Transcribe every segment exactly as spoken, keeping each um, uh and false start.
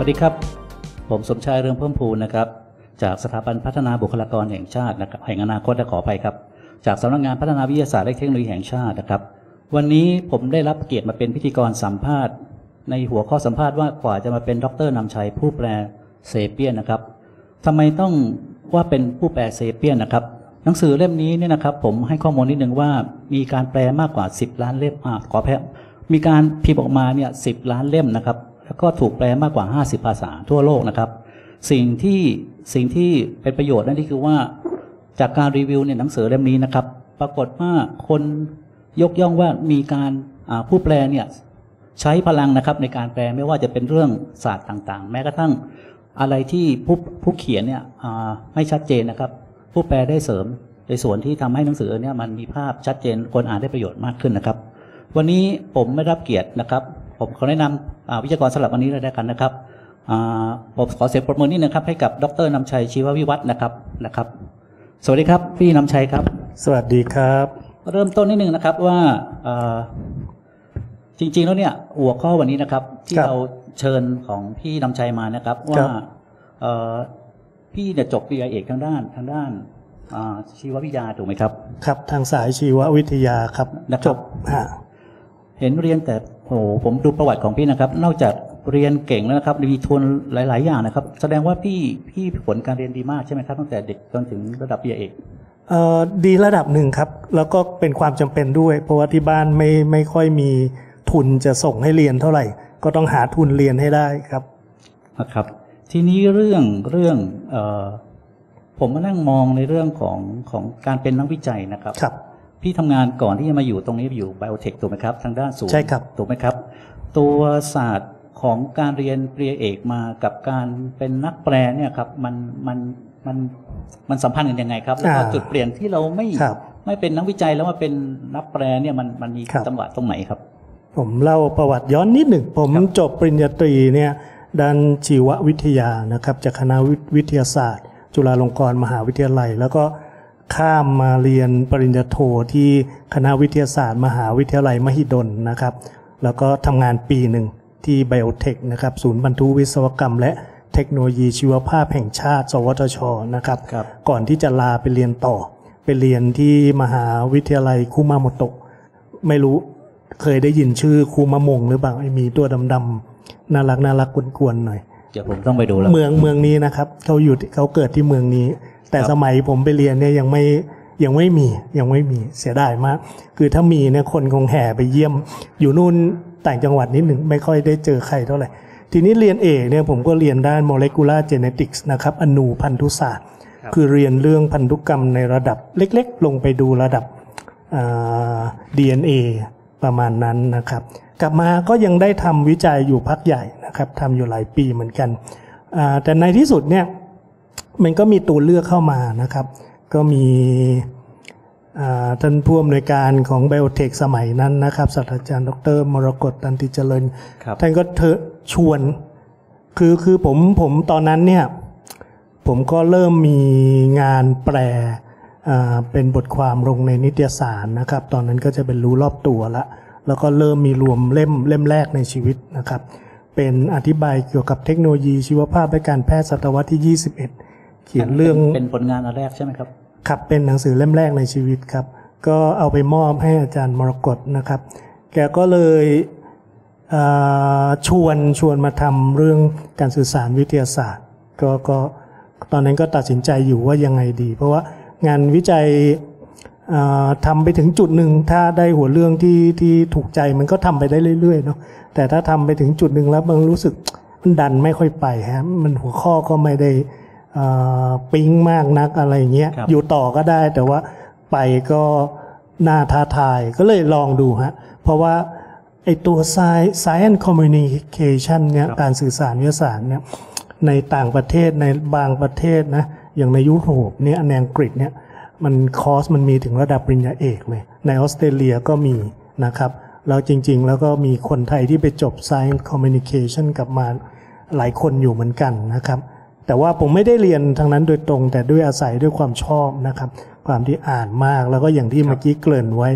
วัสดีครับผมสมชายเรืองเพิ่มพูนนะครับจากสถาบันพัฒนาบุคลากรแห่งชาตินะครับแห่งอนาคตและขออภัยครับจากสำนักงานพัฒนาวิทยาศาสตร์และเทคโนโลยีแห่งชาตินะครับวันนี้ผมได้รับเกียรติมาเป็นพิธีกรสัมภาษณ์ในหัวข้อสัมภาษณ์ว่ากว่าจะมาเป็นดร.นำชัยผู้แปลเซเปียนนะครับทำไมต้องว่าเป็นผู้แปลเซเปียนนะครับหนังสือเล่มนี้เนี่ยนะครับผมให้ข้อมูลนิดนึงว่ามีการแปลมากกว่าสิบล้านเล่มขอแพ้มีการพิมพ์ออกมาเนี่ยสิบล้านเล่มนะครับแล้วก็ถูกแปลมากกว่าห้าสิบภาษาทั่วโลกนะครับสิ่งที่สิ่งที่เป็นประโยชน์นั่นก็คือว่าจากการรีวิวในหนังสือเล่มนี้นะครับปรากฏว่าคนยกย่องว่ามีการผู้แปลเนี่ยใช้พลังนะครับในการแปลไม่ว่าจะเป็นเรื่องศาสตร์ต่างๆแม้กระทั่งอะไรที่ผู้ผู้เขียนเนี่ยไม่ชัดเจนนะครับผู้แปลได้เสริมในส่วนที่ทำให้หนังสือเนี่ยมันมีภาพชัดเจนคนอ่านได้ประโยชน์มากขึ้นนะครับวันนี้ผมไม่รับเกียรตินะครับผมขอแนะนำวิทยากรสำหรับวันนี้เลยด้วยกันนะครับผมขอเสียงปรบมือนิดนึงครับให้กับดร.นำชัยชีววิวัฒน์นะครับนะครับสวัสดีครับพี่นำชัยครับสวัสดีครับเริ่มต้นนิดนึงนะครับว่าจริงๆแล้วเนี่ยหัวข้อวันนี้นะครับที่เราเชิญของพี่นำชัยมานะครับว่าพี่เนี่ยจบปริญญาเอกทางด้านทางด้านชีววิทยาถูกไหมครับครับทางสายชีววิทยาครับจบเห็นเรียนแต่โอ้ผมดูประวัติของพี่นะครับนอกจากเรียนเก่งแล้วนะครับมีทุนหลายๆอย่างนะครับแสดงว่าพี่พี่ผลการเรียนดีมากใช่ไหมครับตั้งแต่เด็กจนถึงระดับปริญญาเอกเอ่อดีระดับหนึ่งครับแล้วก็เป็นความจำเป็นด้วยเพราะว่าที่บ้านไม่ไม่ค่อยมีทุนจะส่งให้เรียนเท่าไหร่ก็ต้องหาทุนเรียนให้ได้ครับนะครับทีนี้เรื่องเรื่องเอ่อผมมานั่งมองในเรื่องของของการเป็นนักวิจัยนะครับครับพี่ทำงานก่อนที่จะมาอยู่ตรงนี้อยู่ไบโอเทคถูกไหมครับทางด้านสูงใช่ครับถูกไหมครับตัวศาสตร์ของการเรียนปริญญาเอกมากับการเป็นนักแปลเนี่ยครับมันมันมันมันสัมพันธ์กันยังไงครับแล้วก็จุดเปลี่ยนที่เราไม่ไม่เป็นนักวิจัยแล้วมาเป็นนักแปลเนี่ยมันมันมีจังหวะตรงไหนครับผมเล่าประวัติย้อนนิดหนึ่งผมจบปริญญาตรีเนี่ยด้านชีววิทยานะครับจากคณะวิทยาศาสตร์จุฬาลงกรณ์มหาวิทยาลัยแล้วก็ข้ามมาเรียนปริญญาโทที่คณะวิทยาศาสตร์มหาวิทยาลัยมหิดลนะครับแล้วก็ทำงานปีหนึ่งที่ไบโอเทคนะครับศูนย์บรรทุวิศวกรรมและเทคโนโลยีชีวภาพแห่งชาติสวทช.นะครับก่อนที่จะลาไปเรียนต่อไปเรียนที่มหาวิทยาลัยคุมาโมโตะไม่รู้เคยได้ยินชื่อคูมะมงหรือเปล่าไอ้มีตัวดำๆน่ารักน่ารักกวนๆหน่อยเดี๋ยวผมต้องไปดูแล้วเมืองเมืองนี้นะครับเขาอยู่เขาเกิดที่เมืองนี้แต่สมัยผมไปเรียนเนี่ยยังไม่ยังไม่มียังไม่มีเสียดายมากคือถ้ามีเนี่ยคนคงแห่ไปเยี่ยมอยู่นู่นต่างจังหวัดนิดหนึ่งไม่ค่อยได้เจอใครเท่าไหร่ทีนี้เรียนเอกเนี่ยผมก็เรียนด้าน molecular genetics นะครับอนูพันธุศาสตร์คือเรียนเรื่องพันธุกรรมในระดับเล็กๆลงไปดูระดับ ดี เอ็น เอ ประมาณนั้นนะครับกลับมาก็ยังได้ทำวิจัยอยู่พักใหญ่นะครับทำอยู่หลายปีเหมือนกันแต่ในที่สุดเนี่ยมันก็มีตัวเลือกเข้ามานะครับก็มีท่านผู้อำนวยการของไบโอเทคสมัยนั้นนะครับศาสตราจารย์ดร.มรกต ตันติเจริญท่านก็เธอชวนคือคือผมผมตอนนั้นเนี่ยผมก็เริ่มมีงานแปลเป็นบทความลงในนิตยสารนะครับตอนนั้นก็จะเป็นรู้รอบตัวละแล้วก็เริ่มมีรวมเล่มเล่มแรกในชีวิตนะครับเป็นอธิบายเกี่ยวกับเทคโนโลยีชีวภาพและการแพทย์ศตวรรษที่ยี่สิบเอ็ดเขียนเรื่องเป็นผลงานอันแรกใช่ไหมครับครับเป็นหนังสือเล่มแรกในชีวิตครับก็เอาไปมอบให้อาจารย์มรกตนะครับแกก็เลยชวนชวนมาทำเรื่องการสื่อสารวิทยาศาสตร์ก็ก็ตอนนั้นก็ตัดสินใจอยู่ว่ายังไงดีเพราะว่างานวิจัยทำไปถึงจุดหนึ่งถ้าได้หัวเรื่องที่ที่ถูกใจมันก็ทำไปได้เรื่อยๆเนาะแต่ถ้าทำไปถึงจุดหนึ่งแล้วมันรู้สึกมันดันไม่ค่อยไปฮะมันหัวข้อก็ไม่ได้ปิ๊งมากนักอะไรเงี้ยอยู่ต่อก็ได้แต่ว่าไปก็น่าท้าทายก็เลยลองดูฮะเพราะว่าไอตัว science communication เนี่ยการสื่อสารวิทยาศาสตร์เนี่ยในต่างประเทศในบางประเทศนะอย่างในยุโรปเนี่ยในอังกฤษเนี่ยมันคอร์สมันมีถึงระดับปริญญาเอกเลยในออสเตรเลียก็มีนะครับแล้วจริงๆแล้วก็มีคนไทยที่ไปจบ science communication กลับมาหลายคนอยู่เหมือนกันนะครับแต่ว่าผมไม่ได้เรียนทางนั้นโดยตรงแต่ด้วยอาศัยด้วยความชอบนะครับความที่อ่านมากแล้วก็อย่างที่เมื่อกี้เกริ่นไว้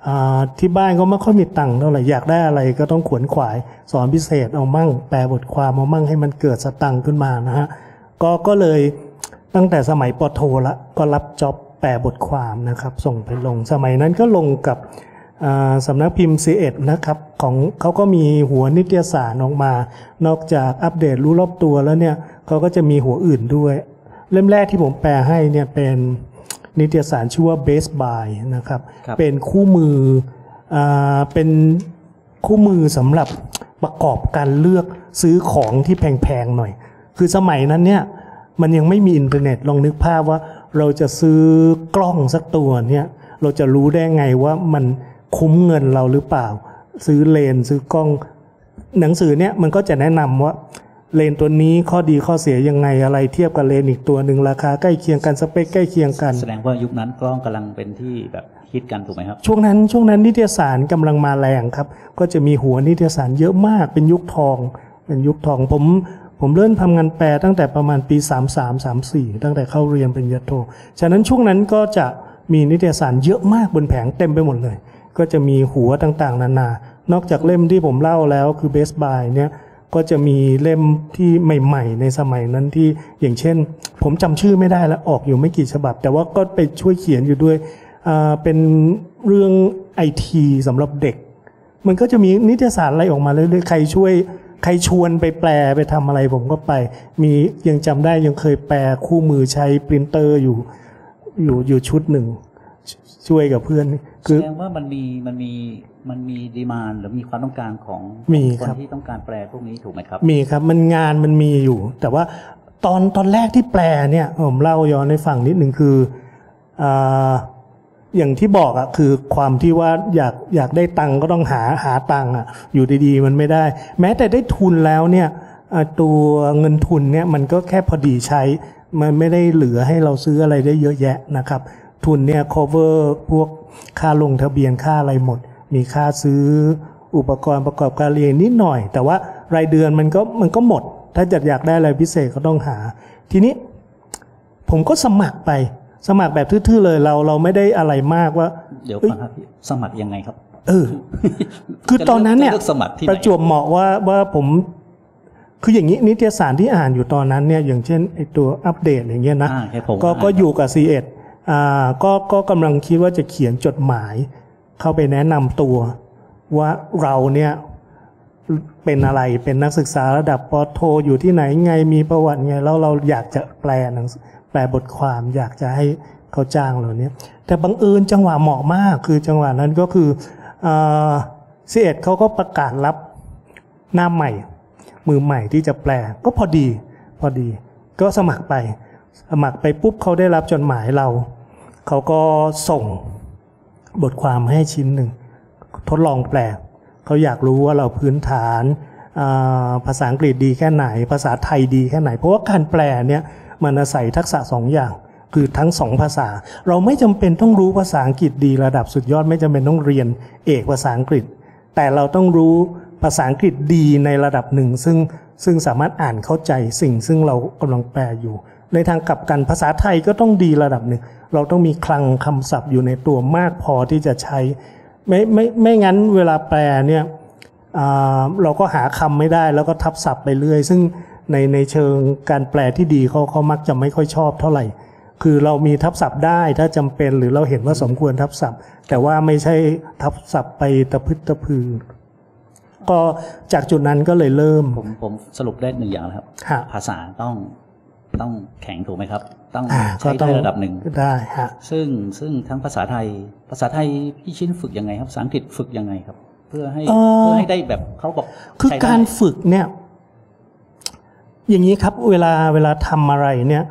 ที่บ้านก็ไม่ค่อยมีตังค์เท่าไหร่อยากได้อะไรก็ต้องขวนขวายสอนพิเศษเอามั่งแปลบทความเอามั่งให้มันเกิดสตังค์ขึ้นมานะฮะก็ก็เลยตั้งแต่สมัยปโทละก็รับจ็อบแปลบทความนะครับส่งไปลงสมัยนั้นก็ลงกับสำนักพิมพ์ ซี เอ็ด นะครับของเขาก็มีหัวนิตยสารออกมานอกจากอัปเดตรู้รอบตัวแล้วเนี่ยเขาก็จะมีหัวอื่นด้วยเล่มแรกที่ผมแปลให้เนี่ยเป็นนิตยสารชื่อว่า Best Buy นะครับเป็นคู่มืออ่าเป็นคู่มือสำหรับประกอบการเลือกซื้อของที่แพงๆหน่อยคือสมัยนั้นเนี่ยมันยังไม่มีอินเทอร์เน็ตลองนึกภาพว่าเราจะซื้อกล้องสักตัวเนี่ยเราจะรู้ได้ไงว่ามันคุ้มเงินเราหรือเปล่าซื้อเลนส์ซื้อกล้องหนังสือเนี่ยมันก็จะแนะนำว่าเลนส์ตัวนี้ข้อดีข้อเสียยังไงอะไรเทียบกับเลนส์อีกตัวหนึ่งราคาใกล้เคียงกันสเปคใกล้เคียงกันแสดงว่ายุคนั้นกล้องกำลังเป็นที่แบบฮิตกันถูกไหมครับช่วงนั้นช่วงนั้นนิตยสารกำลังมาแรงครับก็จะมีหัวนิตยสารเยอะมากเป็นยุคทองเป็นยุคทองผมผมเริ่มทำงานแปลตั้งแต่ประมาณปีสามสาม สามสี่ตั้งแต่เข้าเรียนปริญญาโทฉะนั้นช่วงนั้นก็จะมีนิตยสารเยอะมากบนแผงเต็มไปหมดเลยก็จะมีหัวต่างๆนานานอกจากเล่มที่ผมเล่าแล้วคือ Best Buy เนี่ยก็จะมีเล่มที่ใหม่ๆในสมัยนั้นที่อย่างเช่นผมจำชื่อไม่ได้แล้วออกอยู่ไม่กี่ฉบับแต่ว่าก็ไปช่วยเขียนอยู่ด้วยอ่าเป็นเรื่อง ไอ ที สำหรับเด็กมันก็จะมีนิตยสารอะไรออกมาเรื่อยๆใครช่วยใครชวนไปแปลไปทำอะไรผมก็ไปมียังจำได้ยังเคยแปลคู่มือใช้ปรินเตอร์อยู่อยู่อยู่ชุดหนึ่งช่วยกับเพื่อนคือแสดงว่ามันมีมันมีมันมีดีมานด์หรือมีความต้องการของคนที่ต้องการแปลพวกนี้ถูกไหมครับมีครับมันงานมันมีอยู่แต่ว่าตอนตอนแรกที่แปลเนี่ยผมเล่าย้อนให้ฟังนิดหนึ่งคืออ่าอย่างที่บอกอ่ะคือความที่ว่าอยากอยากได้ตังค์ก็ต้องหาหาตังค์อ่ะอยู่ดีๆมันไม่ได้แม้แต่ได้ทุนแล้วเนี่ยตัวเงินทุนเนี่ยมันก็แค่พอดีใช้มันไม่ได้เหลือให้เราซื้ออะไรได้เยอะแยะนะครับทุนเนี่ย cover พวกค่าลงทะเบียนค่าอะไรหมดมีค่าซื้ออุปกรณ์ประกอบการเรียนนิดหน่อยแต่ว่ารายเดือนมันก็มันก็หมดถ้าจะอยากได้อะไรพิเศษก็ต้องหาทีนี้ผมก็สมัครไปสมัครแบบทื่อๆเลยเราเราไม่ได้อะไรมากว่าเดี๋ยวฟังครับสมัครยังไงครับเออคือตอนนั้นเนี่ยประจวบเหมาะว่าว่าผมคืออย่างนี้นิตยสารที่อ่านอยู่ตอนนั้นเนี่ยอย่างเช่นไอตัวอัปเดตอย่างเงี้ยนะก็ก็อยู่กับ ซี เอ็ด อ่าก็ก็กำลังคิดว่าจะเขียนจดหมายเข้าไปแนะนำตัวว่าเราเนี่ยเป็นอะไรเป็นนักศึกษาระดับป.โทอยู่ที่ไหนไงมีประวัติไงแล้วเราอยากจะแปลหนังแปลบทความอยากจะให้เขาจ้างเราเนี่ยแต่บังเอิญจังหวะเหมาะมากคือจังหวะนั้นก็คืออ่า ซี เอ็ด เขาก็ประกาศรับหน้าใหม่มือใหม่ที่จะแปลก็พอดีพอดีก็สมัครไปสมัครไปปุ๊บเขาได้รับจดหมายเราเขาก็ส่งบทความให้ชิ้นหนึ่งทดลองแปลเขาอยากรู้ว่าเราพื้นฐานภาษาอังกฤษดีแค่ไหนภาษาไทยดีแค่ไหนเพราะว่าการแปลเนี่ยมันอาศัยทักษะสองอย่างคือทั้งสองภาษาเราไม่จำเป็นต้องรู้ภาษาอังกฤษดีระดับสุดยอดไม่จำเป็นต้องเรียนเอกภาษาอังกฤษแต่เราต้องรู้ภาษาอังกฤษดีในระดับหนึ่งซึ่งซึ่งสามารถอ่านเข้าใจสิ่งซึ่งเรากำลังแปลอยู่ในทางกลับกันภาษาไทยก็ต้องดีระดับหนึ่งเราต้องมีคลังคำศัพท์อยู่ในตัวมากพอที่จะใช้ไม่ไม่ไม่งั้นเวลาแปลเนี่ยเราก็หาคำไม่ได้แล้วก็ทับศัพท์ไปเรื่อยซึ่งในในเชิงการแปลที่ดีเขาเขามักจะไม่ค่อยชอบเท่าไหร่คือเรามีทับศัพท์ได้ถ้าจำเป็นหรือเราเห็นว่าสมควรทับศัพท์แต่ว่าไม่ใช่ทับศัพท์ไปตะพึดตะพือก็จากจุดนั้นก็เลยเริ่มผมผมสรุปได้หนึ่งอย่างครับภาษาต้องต้องแข็งถูกไหมครับต้องใช้ได้ระดับหนึ่งได้ฮะซึ่งซึ่งทั้งภาษาไทยภาษาไทยพี่ชิ้นฝึกยังไงครับภาษาอังกฤษฝึกยังไงครับเพื่อให้เพื่อให้ได้แบบเขาบอกคือการฝึกเนี่ยอย่างนี้ครับเวลาเวลาทำอะไรเนี่ย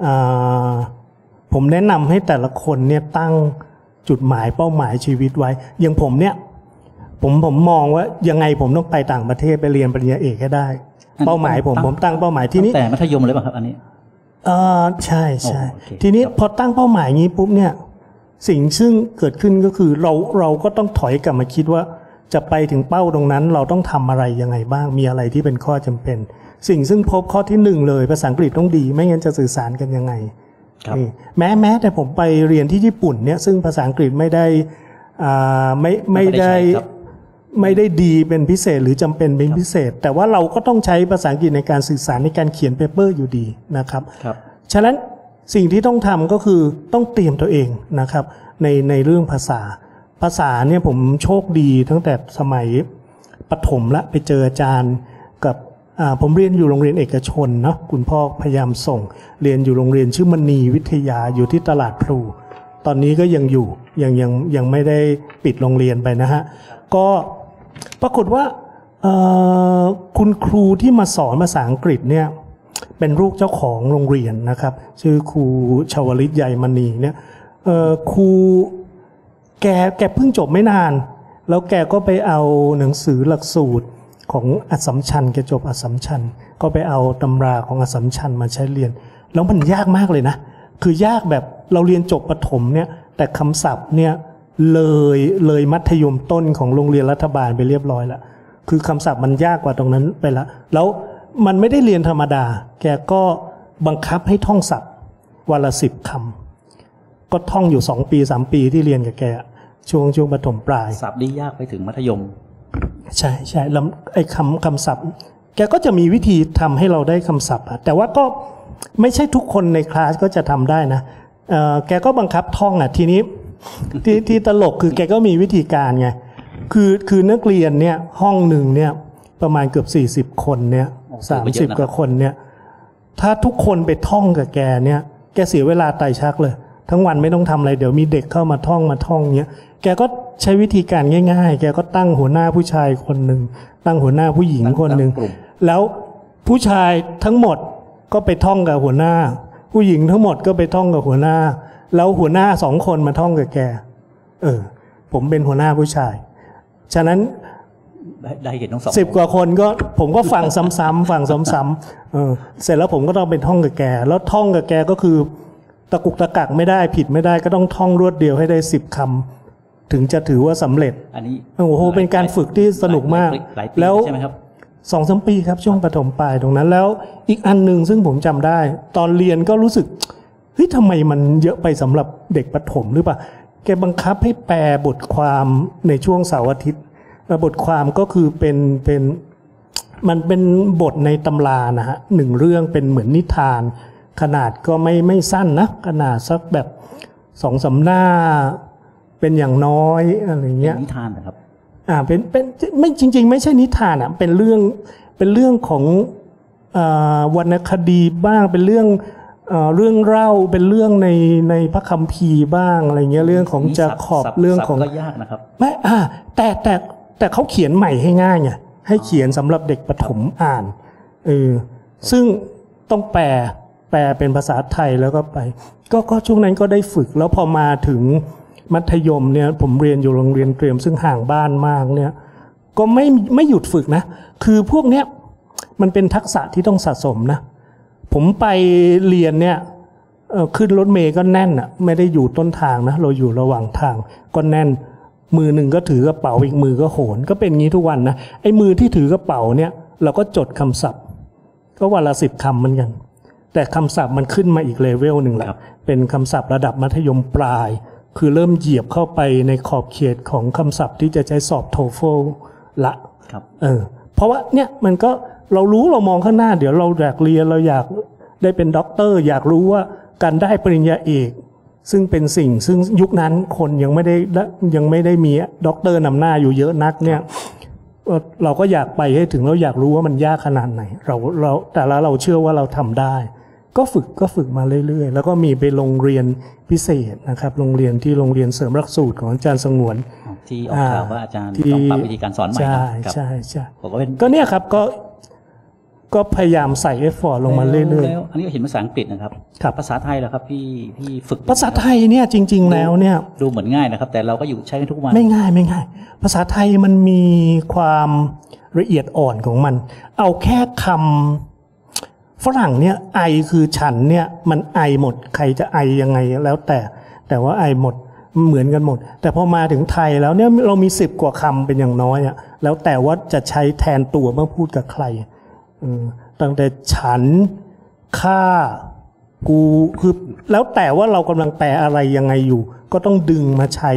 ผมแนะนำให้แต่ละคนเนี่ยตั้งจุดหมายเป้าหมายชีวิตไว้อย่างผมเนี่ยผมผมมองว่ายังไงผมต้องไปต่างประเทศไปเรียนปริญญาเอกให้ได้เป้าหมายผมผมตั้งเป้าหมายที่นี้แต่มัธยมเลยป่ะครับอันนี้เออใช่ใช่ทีนี้พอตั้งเป้าหมายงี้ปุ๊บเนี่ยสิ่งซึ่งเกิดขึ้นก็คือเราเราก็ต้องถอยกลับมาคิดว่าจะไปถึงเป้าตรงนั้นเราต้องทำอะไรยังไงบ้างมีอะไรที่เป็นข้อจำเป็นสิ่งซึ่งพบข้อที่หนึ่งเลยภาษาอังกฤษต้องดีไม่งั้นจะสื่อสารกันยังไงแม้แม้แต่ผมไปเรียนที่ญี่ปุ่นเนี่ยซึ่งภาษาอังกฤษไม่ได้อ่าไม่ไม่ได้ไม่ได้ดีเป็นพิเศษหรือจำเป็นเป็นพิเศษ แต่ว่าเราก็ต้องใช้ภาษาอังกฤษในการสื่อสารในการเขียนเปเปอร์อยู่ดีนะครับฉะนั้นสิ่งที่ต้องทำก็คือต้องเตรียมตัวเองนะครับในในเรื่องภาษาภาษาเนี่ยผมโชคดีตั้งแต่สมัยประถมละไปเจออาจารย์กับผมเรียนอยู่โรงเรียนเอกชนเนาะคุณพ่อพยายามส่งเรียนอยู่โรงเรียนชื่อมณีวิทยาอยู่ที่ตลาดพลูตอนนี้ก็ยังอยู่ยังยังยังไม่ได้ปิดโรงเรียนไปนะฮะก็ปรากฏว่าคุณครูที่มาสอนภาษาอังกฤษเนี่ยเป็นลูกเจ้าของโรงเรียนนะครับชื่อครูชวลิตใยมณีเนี่ยครูแกแกเพิ่งจบไม่นานแล้วแกก็ไปเอาหนังสือหลักสูตรของอัสสัมชัญแกจบอัสสัมชัญก็ไปเอาตำราของอัสสัมชัญมาใช้เรียนแล้วมันยากมากเลยนะคือยากแบบเราเรียนจบประถมเนี่ยแต่คำศัพท์เนี่ยเลยเลยมัธยมต้นของโรงเรียนรัฐบาลไปเรียบร้อยแล้วคือคำศัพท์มันยากกว่าตรงนั้นไปแล้วแล้วมันไม่ได้เรียนธรรมดาแกก็บังคับให้ท่องศัพท์วันละสิบคำก็ท่องอยู่สองปีสามปีที่เรียนกับแกช่วงช่วงประถมปลายศัพท์นี่ยากไปถึงมัธยมใช่ใช่แล้วไอ้คำคำศัพท์แกก็จะมีวิธีทำให้เราได้คำศัพท์แต่ว่าก็ไม่ใช่ทุกคนในคลาสก็จะทำได้นะแกก็บังคับท่องอ่ะทีนี้ที่ที่ตลกคือแกก็มีวิธีการไงคือคือนักเรียนเนี่ยห้องหนึ่งเนี่ยประมาณเกือบสี่สิบคนเนี่ยสามสิบกว่าคนเนี่ยถ้าทุกคนไปท่องกับแกเนี่ยแกเสียเวลาไต่ชักเลยทั้งวันไม่ต้องทำอะไรเดี๋ยวมีเด็กเข้ามาท่องมาท่องเนี้ยแกก็ใช้วิธีการง่ายๆแกก็ตั้งหัวหน้าผู้ชายคนหนึ่งตั้งหัวหน้าผู้หญิงคนหนึ่งแล้วผู้ชายทั้งหมดก็ไปท่องกับหัวหน้าผู้หญิงทั้งหมดก็ไปท่องกับหัวหน้าแล้วหัวหน้าสองคนมาท่องกับแกเออผมเป็นหัวหน้าผู้ชายฉะนั้นได้เห็นทั้งสองสิบกว่าคนก็ผมก็ฟังซ้ำๆฟังซ้ำๆเออเสร็จแล้วผมก็ต้องไปท่องกับแกแล้วท่องกับแกก็คือตะกุกตะกักไม่ได้ผิดไม่ได้ก็ต้องท่องรวดเดียวให้ได้สิบคำถึงจะถือว่าสำเร็จอันนี้โอ้โหเป็นการฝึกที่สนุกมากแล้วใช่ไหมครับสองสามปีครับช่วงประถมปลายตรงนั้นแล้วอีกอันหนึ่งซึ่งผมจำได้ตอนเรียนก็รู้สึกเฮ้ยทำไมมันเยอะไปสำหรับเด็กประถมหรือเปล่าแกบังคับให้แปลบทความในช่วงเสาร์อาทิตย์บทความก็คือเป็นเป็นมันเป็นบทในตำรานะฮะหนึ่งเรื่องเป็นเหมือนนิทานขนาดก็ไม่ไม่สั้นนะขนาดสักแบบสองสามหน้าเป็นอย่างน้อยอะไรเงี้ยนิทานนะครับอ่าเป็นเป็นไม่จริงๆไม่ใช่นิทานอ่ะเป็นเรื่องเป็นเรื่องของอ่าวรรณคดีบ้างเป็นเรื่องอ่าเรื่องเล่าเป็นเรื่องในในพระคัมภีร์บ้างอะไรเงี้ยเรื่องของจาขอบเรื่องของก็ยากนะครับไม่อ่าแต่แต่แต่เขาเขียนใหม่ให้ง่ายไงให้เขียนสำหรับเด็กประถมอ่านเออซึ่งต้องแปลแปลเป็นภาษาไทยแล้วก็ไปก็ก็ช่วงนั้นก็ได้ฝึกแล้วพอมาถึงมัธยมเนี่ยผมเรียนอยู่โรงเรียนเตรียมซึ่งห่างบ้านมากเนี่ยก็ไม่ไม่หยุดฝึกนะคือพวกเนี้ยมันเป็นทักษะที่ต้องสะสมนะผมไปเรียนเนี่ยขึ้นรถเมล์ก็แน่นอ่ะไม่ได้อยู่ต้นทางนะเราอยู่ระหว่างทางก็แน่นมือหนึ่งก็ถือกระเป๋าอีกมือก็โหนก็เป็นงี้ทุกวันนะไอ้มือที่ถือกระเป๋าเนี่ยเราก็จดคำศัพท์ก็วันละสิบคำเหมือนกันแต่คำศัพท์มันขึ้นมาอีกเลเวลหนึ่งแหละเป็นคำศัพท์ระดับมัธยมปลายคือเริ่มเหยียบเข้าไปในขอบเขตของคำศัพท์ที่จะใช้สอบโทเฟลละเออเพราะว่าเนี่ยมันก็เรารู้เรามองข้างหน้าเดี๋ยวเราอยากเรียนเราอยากได้เป็นด็อกเตอร์อยากรู้ว่าการได้ปริญญาเอกซึ่งเป็นสิ่งซึ่งยุคนั้นคนยังไม่ได้ยังไม่ได้มีด็อกเตอร์นำหน้าอยู่เยอะนักเนี่ยเราก็อยากไปให้ถึงเราอยากรู้ว่ามันยากขนาดไหนเราเราแต่ละเราเชื่อว่าเราทำได้ก็ฝึกก็ฝึกมาเรื่อยๆแล้วก็มีไปโรงเรียนพิเศษนะครับโรงเรียนที่โรงเรียนเสริมหลักสูตรของอาจารย์สงวนที่ออกข่าวว่าอาจารย์ต้องปรับวิธีการสอนใหม่ใช่ใช่ใช่ก็เนี่ยครับก็ก็พยายามใส่เอฟฟอร์ตลงมาเรื่อยๆแล้วอันนี้เห็นภาษาอังกฤษนะครับภาษาไทยแล้วครับพี่พี่ฝึกภาษาไทยเนี่ยจริงๆแล้วเนี่ยดูเหมือนง่ายนะครับแต่เราก็อยู่ใช้กันทุกวันไม่ง่ายไม่ง่ายภาษาไทยมันมีความละเอียดอ่อนของมันเอาแค่คำฝรั่งเนี่ยไอคือฉันเนี่ยมันไอหมดใครจะไอยังไงแล้วแต่แต่ว่าไอหมดเหมือนกันหมดแต่พอมาถึงไทยแล้วเนี่ยเรามีสิบกว่าคำเป็นอย่างน้อยอ่ะแล้วแต่ว่าจะใช้แทนตัวเมื่อพูดกับใครตั้งแต่ฉันข้ากูคือแล้วแต่ว่าเรากำลังแปลอะไรยังไงอยู่ก็ต้องดึงมาใช้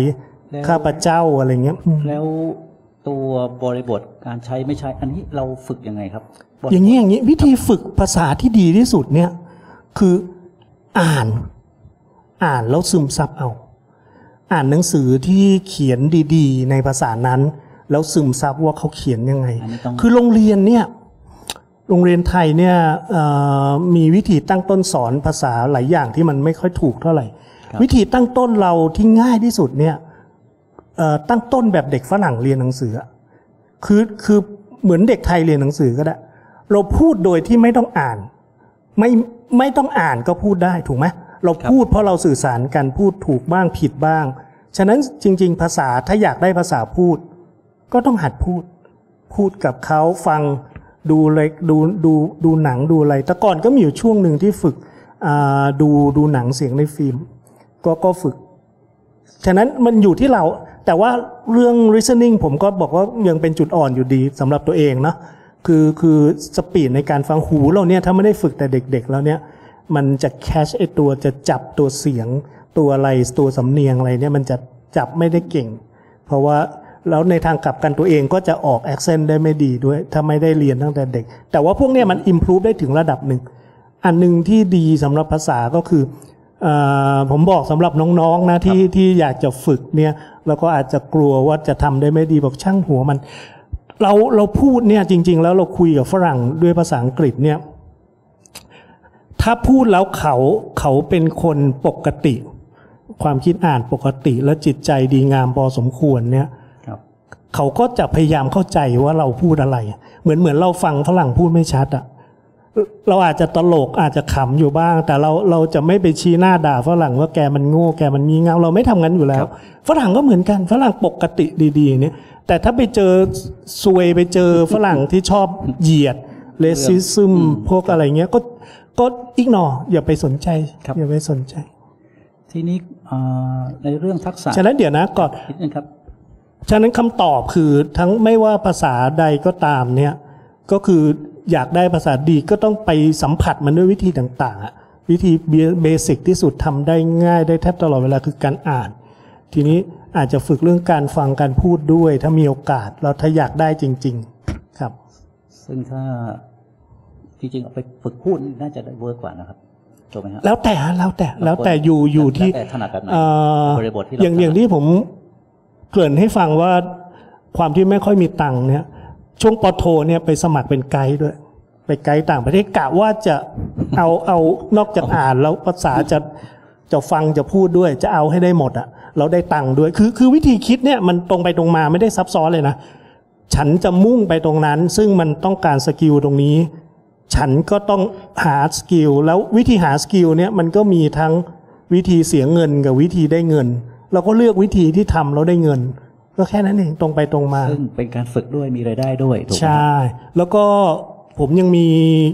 ข้าพเจ้าอะไรเงี้ยอืมแล้วตัวบริบทการใช้ไม่ใช้อันนี้เราฝึกยังไงครับบทอย่างนี้อย่างนี้วิธีฝึกภาษาที่ดีที่สุดเนี่ยคืออ่านอ่านแล้วซึมซับเอา อ่านหนังสือที่เขียนดีๆ ในภาษานั้น แล้วซึมซับว่าเขาเขียนยังไงอันนี้ต้องคือโรงเรียนเนี่ยโรงเรียนไทยเนี่ยเอ่อมีวิธีตั้งต้นสอนภาษาหลายอย่างที่มันไม่ค่อยถูกเท่าไหร่ วิธีตั้งต้นเราที่ง่ายที่สุดเนี่ยเอ่อตั้งต้นแบบเด็กฝรั่งเรียนหนังสืออะคือคือเหมือนเด็กไทยเรียนหนังสือก็ได้เราพูดโดยที่ไม่ต้องอ่านไม่ไม่ต้องอ่านก็พูดได้ถูกไหมเราพูดเพราะเราสื่อสารกันพูดถูกบ้างผิดบ้างฉะนั้นจริงๆภาษาถ้าอยากได้ภาษาพูดก็ต้องหัดพูดพูดกับเขาฟังดูเลยดูดูดูหนังดูอะไรแต่ก่อนก็มีอยู่ช่วงหนึ่งที่ฝึกอ่าดูดูหนังเสียงในฟิล์มก็ก็ฝึกฉะนั้นมันอยู่ที่เราแต่ว่าเรื่อง listening ผมก็บอกว่ายังเป็นจุดอ่อนอยู่ดีสำหรับตัวเองเนาะคือคือสปีดในการฟังหูเราเนี่ยถ้าไม่ได้ฝึกแต่เด็กๆแล้วเนี่ยมันจะแคชไอตัวจะจับตัวเสียงตัวอะไรตัวสำเนียงอะไรเนี่ยมันจะจับไม่ได้เก่งเพราะว่าแล้วในทางกลับกันตัวเองก็จะออกแอคเซนต์ได้ไม่ดีด้วยถ้าไม่ได้เรียนตั้งแต่เด็กแต่ว่าพวกเนี้ยมันอิมพรูฟได้ถึงระดับหนึ่งอันหนึ่งที่ดีสำหรับภาษาก็คือผมบอกสำหรับน้องๆนะที่ที่อยากจะฝึกเนี่ยแล้วก็อาจจะกลัวว่าจะทำได้ไม่ดีบอกช่างหัวมันเราเราพูดเนี่ยจริงๆแล้วเราคุยกับฝรั่งด้วยภาษาอังกฤษเนี่ยถ้าพูดแล้วเขาเขาเป็นคนปกติความคิดอ่านปกติและจิตใจดีงามพอสมควรเนี่ยเขาก็จะพยายามเข้าใจว่าเราพูดอะไรเหมือนเหมือนเราฟังฝรั่งพูดไม่ชัดอะเราอาจจะตลกอาจจะขำอยู่บ้างแต่เราเราจะไม่ไปชี้หน้าด่าฝรั่งว่าแกมันโง่แกมันงี่เง่าเราไม่ทำงั้นอยู่แล้วฝรั่งก็เหมือนกันฝรั่งปกติดีๆเนี่ยแต่ถ้าไปเจอซวยไปเจอฝรั่งที่ชอบเหยียดเลซิซึมพวกอะไรเงี้ยก็ก็อิกนออย่าไปสนใจอย่าไปสนใจทีนี้ในเรื่องทักษะฉะนั้นเดี๋ยวนะก่อนนิดนึงครับฉะนั้นคำตอบคือทั้งไม่ว่าภาษาใดก็ตามเนี่ยก็คืออยากได้ภาษาดีก็ต้องไปสัมผัสมันด้วยวิธีต่างๆวิธีเบสิกที่สุดทำได้ง่ายได้แทบตลอดเวลาคือการอ่านทีนี้อาจจะฝึกเรื่องการฟังการพูดด้วยถ้ามีโอกาสเราถ้าอยากได้จริงๆครับซึ่งถ้าจริงๆเอาไปฝึกพูดน่าจะได้เวิร์กกว่านะครับถูกไหมครับแล้วแต่แล้วแต่แล้วแต่อยู่อยู่ที่ถนัดแบบไหนบริบทที่อย่างอย่างที่ผมเกริ่นให้ฟังว่าความที่ไม่ค่อยมีตังค์เนี่ยช่วงปโทเนี่ยไปสมัครเป็นไกด์ด้วยไปไกด์ต่างประเทศกะว่าจะเอาเอานอกจากอ่านแล้วภาษาจะจะฟังจะพูดด้วยจะเอาให้ได้หมดอ่ะเราได้ตังค์ด้วยคือคือวิธีคิดเนี่ยมันตรงไปตรงมาไม่ได้ซับซ้อนเลยนะฉันจะมุ่งไปตรงนั้นซึ่งมันต้องการสกิลตรงนี้ฉันก็ต้องหาสกิลแล้ววิธีหาสกิลเนี่ยมันก็มีทั้งวิธีเสียเงินกับวิธีได้เงินเราก็เลือกวิธีที่ทำแล้วได้เงินก็แค่นั้นเองตรงไปตรงมาซึ่งเป็นการฝึกด้วยมีรายได้ด้วยถูกไหมใช่แล้วก็ผมยังมี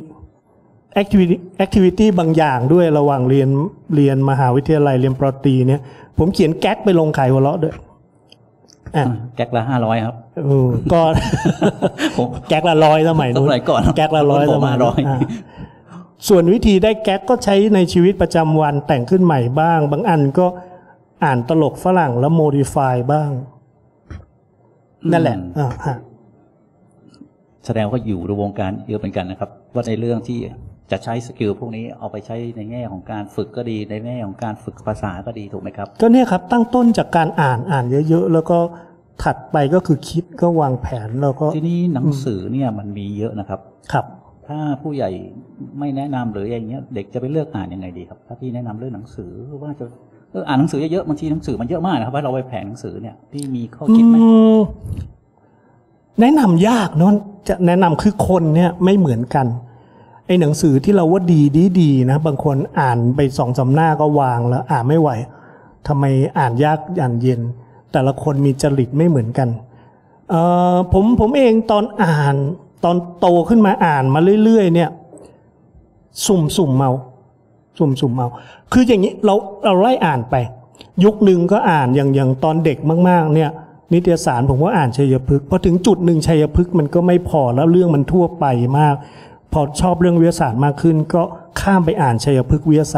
activity activity บางอย่างด้วยระหว่างเรียนเรียนมหาวิทยาลัยเรียนปริญญาตรีเนี่ยผมเขียนแก๊กไปลงขายหัวเราะด้วยแก๊กละห้าร้อยครับเออก็แก๊กละร้อยสมัยนู้นก่อนแก๊กละร้อยสมัยร้อยส่วนวิธีได้แก๊กก็ใช้ในชีวิตประจำวันแต่งขึ้นใหม่บ้างบางอันก็อ่านตลกฝรั่งแล้วโมดิฟายบ้างนั่นแหละอ่าฮะแสดงว่าอยู่ในวงการเยอะเป็นกันนะครับว่าในเรื่องที่จะใช้สกิลพวกนี้เอาไปใช้ในแง่ของการฝึกก็ดีในแง่ของการฝึกภาษาก็ดีถูกไหมครับก็เนี่ยครับตั้งต้นจากการอ่านอ่านเยอะๆแล้วก็ถัดไปก็คือคิดก็วางแผนแล้วก็ทีนี้หนังสือเนี่ยมันมีเยอะนะครับครับถ้าผู้ใหญ่ไม่แนะนำหรืออย่างเงี้ยเด็กจะไปเลือกอ่านยังไงดีครับถ้าพี่แนะนำเรื่องหนังสือว่าจะเอออ่านหนังสือเยอะๆบางทีหนังสือมันเยอะมากนะครับว่าเราไปแผงหนังสือเนี่ยพี่มีข้อคิดไหมแนะนำยากเนาะจะแนะนำคือคนเนี่ยไม่เหมือนกันไอ้หนังสือที่เราว่าดีดีดีนะบางคนอ่านไปสองสามหน้าก็วางแล้วอ่านไม่ไหวทำไมอ่านยากอ่านเย็นแต่ละคนมีจริตไม่เหมือนกันเอ่อผมผมเองตอนอ่านตอนโตขึ้นมาอ่านมาเรื่อยๆเนี่ยสุ่มสุ่มเมาสุ่มสุ่มเมาคืออย่างนี้เราเราไล่อ่านไปยุคหนึ่งก็อ่านอย่างอย่างตอนเด็กมากๆเนี่ยนิตยสารผมว่าอ่านชัยพฤกษ์พอถึงจุดหนึ่งชัยพฤกษ์มันก็ไม่พอแล้วเรื่องมันทั่วไปมากพอชอบเรื่องวิทยาศาสตร์มากขึ้นก็ข้ามไปอ่านชัยพฤกษ์วิทยาศาสตร์ไป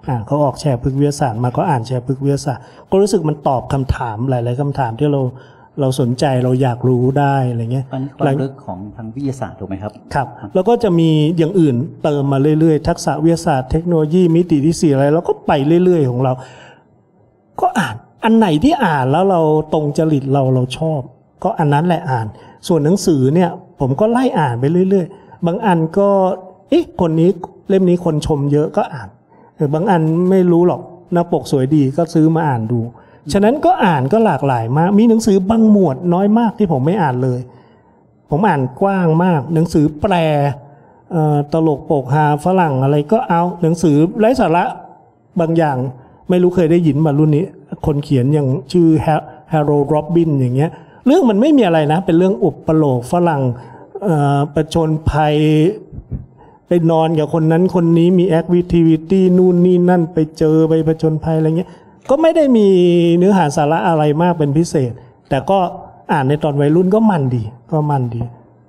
อ่าเขาออกแชร์พฤกษวิทยาศาสตร์มาก็อ่านแชร์พฤกษวิทยาศาสตร์ก็รู้สึกมันตอบคำถามหลายๆคำถามที่เราเราสนใจเราอยากรู้ได้อะไรเงี้ยอันนี้ความลึกของทางวิทยาศาสตร์ถูกไหมครับครับแล้วก็จะมีอย่างอื่นเติมมาเรื่อยๆทักษะวิทยาศาสตร์เทคโนโลยีมิติที่สี่อะไรเราก็ไปเรื่อยๆของเราก็อ่านอันไหนที่อ่านแล้วเราตรงจริตเราเราชอบก็อันนั้นแหละอ่านส่วนหนังสือเนี่ยผมก็ไล่อ่านไปเรื่อยๆบางอันก็เอ๊ะคนนี้เล่มนี้คนชมเยอะก็อ่านบางอันไม่รู้หรอกหน้าปกสวยดีก็ซื้อมาอ่านดูฉะนั้นก็อ่านก็หลากหลายมากมีหนังสือบางหมวดน้อยมากที่ผมไม่อ่านเลยผมอ่านกว้างมากหนังสือแปลตลกโปกฮาฝรั่งอะไรก็เอาหนังสือไร้สาระบางอย่างไม่รู้เคยได้ยินมารุ่นนี้คนเขียนอย่างชื่อแฮร์โรลด์ โรบินอย่างเงี้ยเรื่องมันไม่มีอะไรนะเป็นเรื่องอุปโลกฝรั่งประชนภัยไปนอนกับคนนั้นคนนี้มีแอคทิวิตี้นู่นนี่นั่นไปเจอไปประชนภัยอะไรเงี้ยก็ไม่ได้มีเนื้อหาสาระอะไรมากเป็นพิเศษแต่ก็อ่านในตอนวัยรุ่นก็มันดีก็มันดี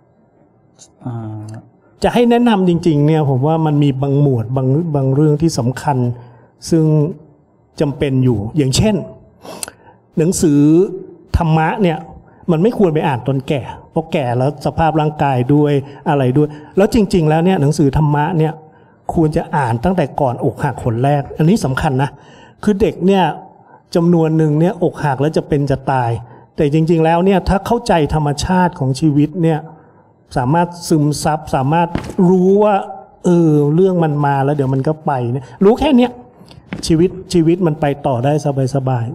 จะให้แนะนำจริงๆเนี่ยผมว่ามันมีบางหมวดบางบางเรื่องที่สำคัญซึ่งจำเป็นอยู่อย่างเช่นหนังสือธรรมะเนี่ยมันไม่ควรไปอ่านตอนแก่เพราะแก่แล้วสภาพร่างกายด้วยอะไรด้วยแล้วจริงๆแล้วเนี่ยหนังสือธรรมะเนี่ยควรจะอ่านตั้งแต่ก่อนอกหักคนแรกอันนี้สำคัญนะคือเด็กเนี่ยจำนวนหนึ่งเนี่ยอกหักแล้วจะเป็นจะตายแต่จริงๆแล้วเนี่ยถ้าเข้าใจธรรมชาติของชีวิตเนี่ยสามารถซึมซับสามารถรู้ว่าเออเรื่องมันมาแล้วเดี๋ยวมันก็ไปเนี่ยรู้แค่เนี้ยชีวิตชีวิตมันไปต่อได้สบาย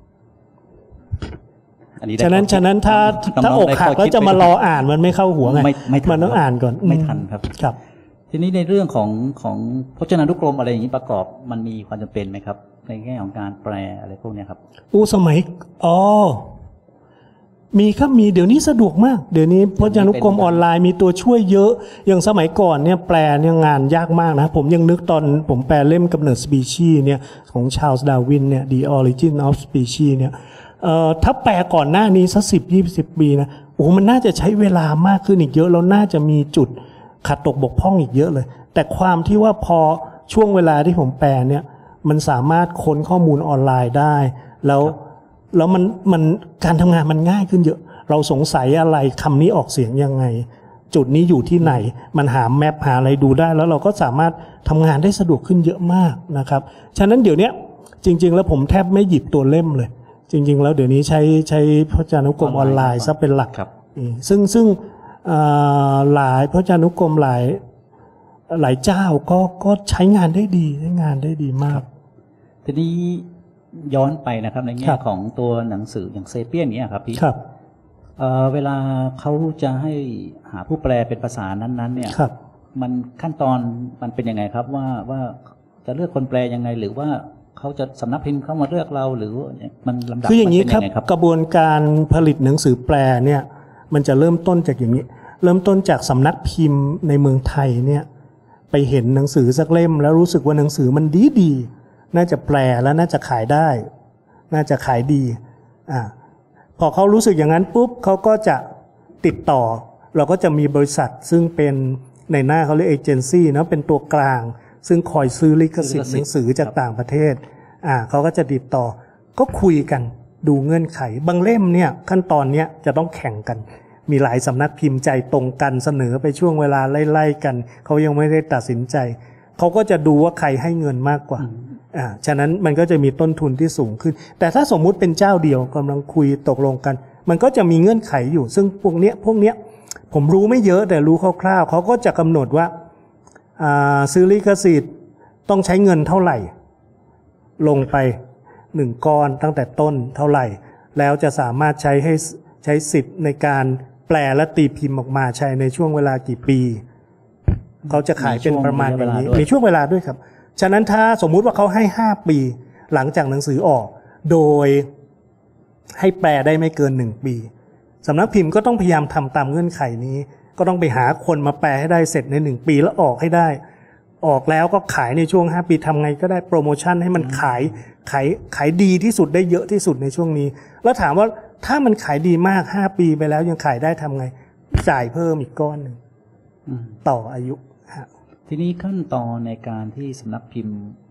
ๆฉะนั้นฉะนั้นถ้าถ้าอกหักแล้วจะมารออ่านมันไม่เข้าหัวไงมันต้องอ่านก่อนไม่ทันครับครับทีนี้ในเรื่องของของพจนานุกรมอะไรอย่างนี้ประกอบมันมีความจำเป็นไหมครับในแง่ของการแปลอะไรพวกนี้ครับอู้สมัยอ๋อมีครับมีเดี๋ยวนี้สะดวกมากเดี๋ยวนี้พจนานุกรมออนไลน์มีตัวช่วยเยอะอย่างสมัยก่อนเนี่ยแปลเนี่ยงานยากมากนะผมยังนึกตอนผมแปลเล่มกำเนิดสปีชีส์เนี่ยของชาร์ลส์ดาร์วินเนี่ย The Origin of Species เนี่ยเอ่อถ้าแปลก่อนหน้านี้สักสิบยี่สิบปีนะโอ้มันน่าจะใช้เวลามากขึ้นอีกเยอะแล้วน่าจะมีจุดขัดตกบกพร่องอีกเยอะเลยแต่ความที่ว่าพอช่วงเวลาที่ผมแปลเนี่ยมันสามารถค้นข้อมูลออนไลน์ได้แล้วแล้วมันมันการทำงานมันง่ายขึ้นเยอะเราสงสัยอะไรคำนี้ออกเสียงยังไงจุดนี้อยู่ที่ไหนมันหาแมปหาอะไรดูได้แล้วเราก็สามารถทำงานได้สะดวกขึ้นเยอะมากนะครับฉะนั้นเดี๋ยวนี้จริงๆแล้วผมแทบไม่หยิบตัวเล่มเลยจริงๆแล้วเดี๋ยวนี้ใช้ใช้พจนานุกรมออนไลน์ซะเป็นหลักซึ่งซึ่งหลายพจนานุกรมหลายหลายเจ้าก็ก็ใช้งานได้ดีใช้งานได้ดีมากทีนี้ย้อนไปนะครับในแง่ของตัวหนังสืออย่างเซเปียนเนี่ยครับพี่ครับเอ่อเวลาเขาจะให้หาผู้แปลเป็นภาษานั้นๆเนี่ยมันขั้นตอนมันเป็นยังไงครับว่าว่าจะเลือกคนแปลยังไงหรือว่าเขาจะสำนักพิมพ์เข้ามาเลือกเราหรือมันลำดับคืออย่างนี้ครับกระบวนการผลิตหนังสือแปลเนี่ยมันจะเริ่มต้นจากอย่างนี้เริ่มต้นจากสำนักพิมพ์ในเมืองไทยเนี่ยไปเห็นหนังสือสักเล่มแล้วรู้สึกว่าหนังสือมันดีดีน่าจะแปลแล้วน่าจะขายได้น่าจะขายดีอ่าพอเขารู้สึกอย่างนั้นปุ๊บเขาก็จะติดต่อเราก็จะมีบริษัทซึ่งเป็นในหน้าเขาเรียกเอเจนซี่นะเป็นตัวกลางซึ่งคอยซื้อลิขสิทธิ์หนังสือจากต่างประเทศอ่าเขาก็จะติดต่อก็คุยกันดูเงื่อนไขบางเล่มเนี่ยขั้นตอนเนี้ยจะต้องแข่งกันมีหลายสำนักพิมพ์ใจตรงกันเสนอไปช่วงเวลาไล่ๆกันเขายังไม่ได้ตัดสินใจเขาก็จะดูว่าใครให้เงินมากกว่าอ่าฉะนั้นมันก็จะมีต้นทุนที่สูงขึ้นแต่ถ้าสมมุติเป็นเจ้าเดียวกำลังคุยตกลงกันมันก็จะมีเงื่อนไขอยู่ซึ่งพวกเนี้ยพวกเนี้ยผมรู้ไม่เยอะแต่รู้คร่าวๆเขาก็จะกำหนดว่าอ่าซื้อลิขสิทธิ์ต้องใช้เงินเท่าไหร่ลงไปหนึ่งก้อนตั้งแต่ต้นเท่าไหร่แล้วจะสามารถใช้ให้ใช้สิทธิ์ในการแปลและตีพิมพ์ออกมาใช้ในช่วงเวลากี่ปีเขาจะขายเป็นประมาณอย่างนี้มีช่วงเวลาด้วยครับฉะนั้นถ้าสมมุติว่าเขาให้ห้าปีหลังจากหนังสือออกโดยให้แปลได้ไม่เกินหนึ่งปีสำนักพิมพ์ก็ต้องพยายามทำตามเงื่อนไขนี้ก็ต้องไปหาคนมาแปลให้ได้เสร็จในหนึ่งปีแล้วออกให้ได้ออกแล้วก็ขายในช่วงห้าปีทำไงก็ได้โปรโมชั่นให้มันขายขายขายดีที่สุดได้เยอะที่สุดในช่วงนี้แล้วถามว่าถ้ามันขายดีมากห้าปีไปแล้วยังขายได้ทำไงจ่ายเพิ่มอีกก้อนหนึ่งต่ออายุทีนี้ขั้นตอนในการที่สำนักพิมพ์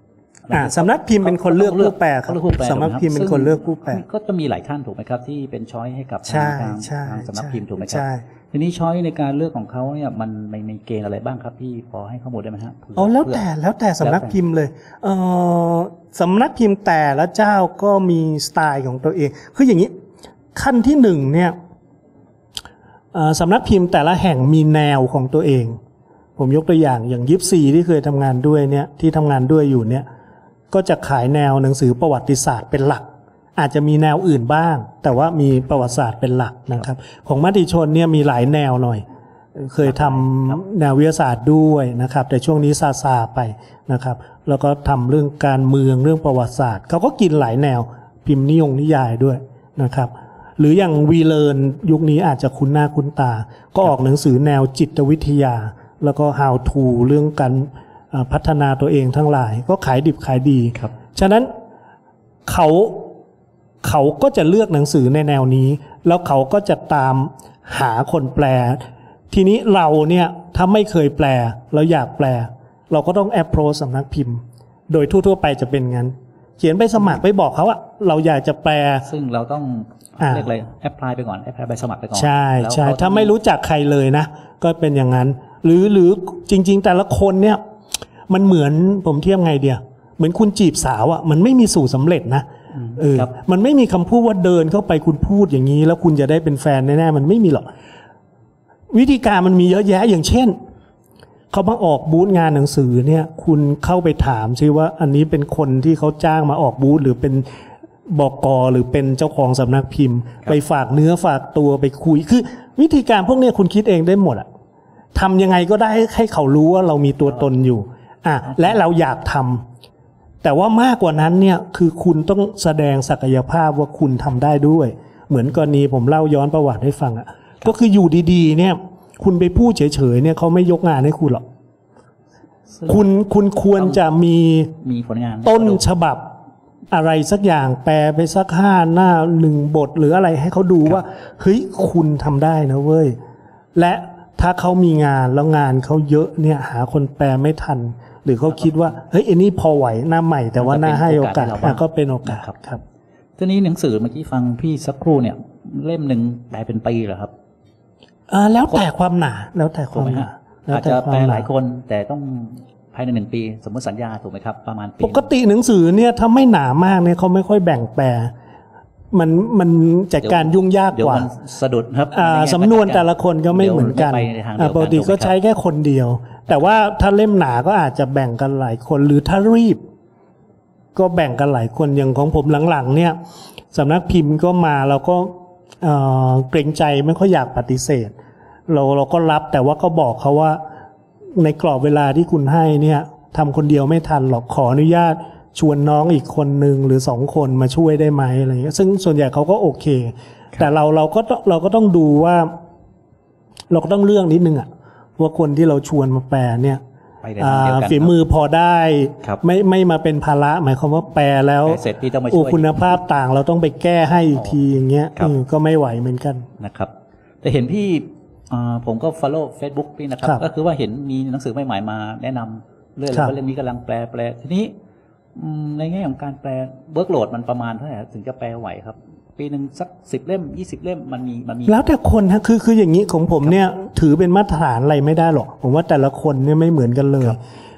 อ่าสำนักพิมพ์เป็นคนเลือกผู้แปลครับเขาเลือกผู้แปลสำนักพิมพ์เป็นคนเลือกผู้แปลก็จะมีหลายท่านถูกไหมครับที่เป็นช้อยให้กับใช่ทางใช่ทางสำนักพิมพ์ถูกไหมครัใช่ทีนี้ช้อยในการเลือกของเขาเนี่ยมันในในเกณฑ์อะไรบ้างครับพี่พอให้ข้อมูลได้ไหมฮะเผื่อ๋อแล้วเผื่แต่แล้วแต่สำนักพิมพ์เลยเออสำนักพิมพ์แต่ละเจ้าก็มีสไตล์ของตัวเองคืออย่างนี้ขั้นที่หนึ่งเนี่ยเอ่อสำนักพิมพ์แต่ละแห่งมีแนวของตัวเองผมยกตัวอย่างอย่างยิปซีที่เคยทำงานด้วยเนี่ยที่ทำงานด้วยอยู่เนี่ยก็จะขายแนวหนังสือประวัติศาสตร์เป็นหลักอาจจะมีแนวอื่นบ้างแต่ว่ามีประวัติศาสตร์เป็นหลักนะครับของมติชนเนี่ยมีหลายแนวหน่อยเคยทำแนววิทยาศาสตร์ด้วยนะครับแต่ช่วงนี้ซาซาไปนะครับแล้วก็ทำเรื่องการเมืองเรื่องประวัติศาสตร์เขาก็กินหลายแนวพิมพ์นิยมนิยายด้วยนะครับหรืออย่างวีเลนยุคนี้อาจจะคุ้นหน้าคุ้นตาก็ออกหนังสือแนวจิตวิทยาแล้วก็ how to เรื่องการพัฒนาตัวเองทั้งหลายก็ขายดิบขายดีครับฉะนั้นเขาเขาก็จะเลือกหนังสือในแนวนี้แล้วเขาก็จะตามหาคนแปลทีนี้เราเนี่ยถ้าไม่เคยแปลเราอยากแปลเราก็ต้อง approach สำนักพิมพ์โดยทั่วๆไปจะเป็นงั้นเขียนไปสมัครไปบอกเขาว่าเราอยากจะแปลซึ่งเราต้องเรียกอะไรแอพพลายไปก่อนแอพพลายไปสมัครไปก่อนใช่ใช่ถ้าไม่รู้จักใครเลยนะก็เป็นอย่างนั้นหรือหรือจริงๆแต่ละคนเนี่ยมันเหมือนผมเทียบไงเดียวเหมือนคุณจีบสาวอ่ะมันไม่มีสูตรสำเร็จนะเออมันไม่มีคำพูดว่าเดินเข้าไปคุณพูดอย่างนี้แล้วคุณจะได้เป็นแฟนแน่ๆมันไม่มีหรอกวิธีการมันมีเยอะแยะอย่างเช่นเขามาออกบูธงานหนังสือเนี่ยคุณเข้าไปถามซิว่าอันนี้เป็นคนที่เขาจ้างมาออกบูธหรือเป็นบก.หรือเป็นเจ้าของสำนักพิมพ์ไปฝากเนื้อฝากตัวไปคุยคือวิธีการพวกนี้คุณคิดเองได้หมดอะทำยังไงก็ได้ให้เขารู้ว่าเรามีตัวตนอยู่อ่ะและเราอยากทำแต่ว่ามากกว่านั้นเนี่ยคือคุณต้องแสดงศักยภาพว่าคุณทำได้ด้วยเหมือนกรณีผมเล่าย้อนประวัติให้ฟังอะก็คืออยู่ดีๆเนี่ยคุณไปพูดเฉยๆเนี่ยเขาไม่ยกงานให้คุณหรอกคุณคุณควรจะมีมีผลงานต้นฉบับอะไรสักอย่างแปลไปสักห้าหน้าหนึ่งบทหรืออะไรให้เขาดูว่าเฮ้ยคุณทำได้นะเว้ยและถ้าเขามีงานแล้วงานเขาเยอะเนี่ยหาคนแปลไม่ทันหรือเขาคิดว่าเฮ้ยอันนี้พอไหวหน้าใหม่แต่ว่าหน้าให้โอกาสก็เป็นโอกาสครับทีนี้หนังสือเมื่อกี้ฟังพี่สักครู่เนี่ยเล่มหนึ่งแปลเป็นปีเหรอครับอ่าแล้วแต่ความหนาแล้วแต่ความหนาอาจจะแปลหลายคนแต่ต้องภายในหนึ่งปีสมมติสัญญาถูกไหมครับประมาณปีปกติหนังสือเนี่ยถ้าไม่หนามากเนี่ยเขาไม่ค่อยแบ่งแปลมันมันจัดการยุ่งยากกว่าสะดุดครับสำนวนแต่ละคนก็ไม่เหมือนกันปกติก็ใช้แค่คนเดียวแต่ว่าถ้าเล่มหนาก็อาจจะแบ่งกันหลายคนหรือถ้ารีบก็แบ่งกันหลายคนอย่างของผมหลังๆเนี่ยสำนักพิมพ์ก็มาเราก็เกรงใจไม่ค่อยอยากปฏิเสธเราเราก็รับแต่ว่าก็บอกเขาว่าในกรอบเวลาที่คุณให้เนี่ยทำคนเดียวไม่ทันหรอกขออนุญาตชวนน้องอีกคนหนึ่งหรือสองคนมาช่วยได้ไหมอะไรเงี้ยซึ่งส่วนใหญ่เขาก็โอเคแต่เราเราก็เราก็ต้องดูว่าเราก็ต้องเลือกนิดนึงอ่ะว่าคนที่เราชวนมาแปลเนี่ยฝีมือพอได้ไม่ไม่มาเป็นภาระหมายความว่าแปลแล้วโอ้คุณภาพต่างเราต้องไปแก้ให้อีกทีอย่างเงี้ยก็ไม่ไหวเหมือนกันนะครับแต่เห็นพี่ผมก็ follow Facebook พี่นะครับก็คือว่าเห็นมีหนังสือใหม่ๆมาแนะนำเรื่องแล้วก็เรื่องนี้กำลังแปลแปลทีนี้ในแง่ของการแปลเวิร์กโหลดมันประมาณเท่าไหร่ถึงจะแปลไหวครับปีหนึ่งสักสิบเล่มยี่สิบเล่มมันมีมันมีแล้วแต่คนฮะคือคืออย่างนี้ของผมเนี่ยถือเป็นมาตรฐานอะไรไม่ได้หรอกผมว่าแต่ละคนเนี่ยไม่เหมือนกันเลย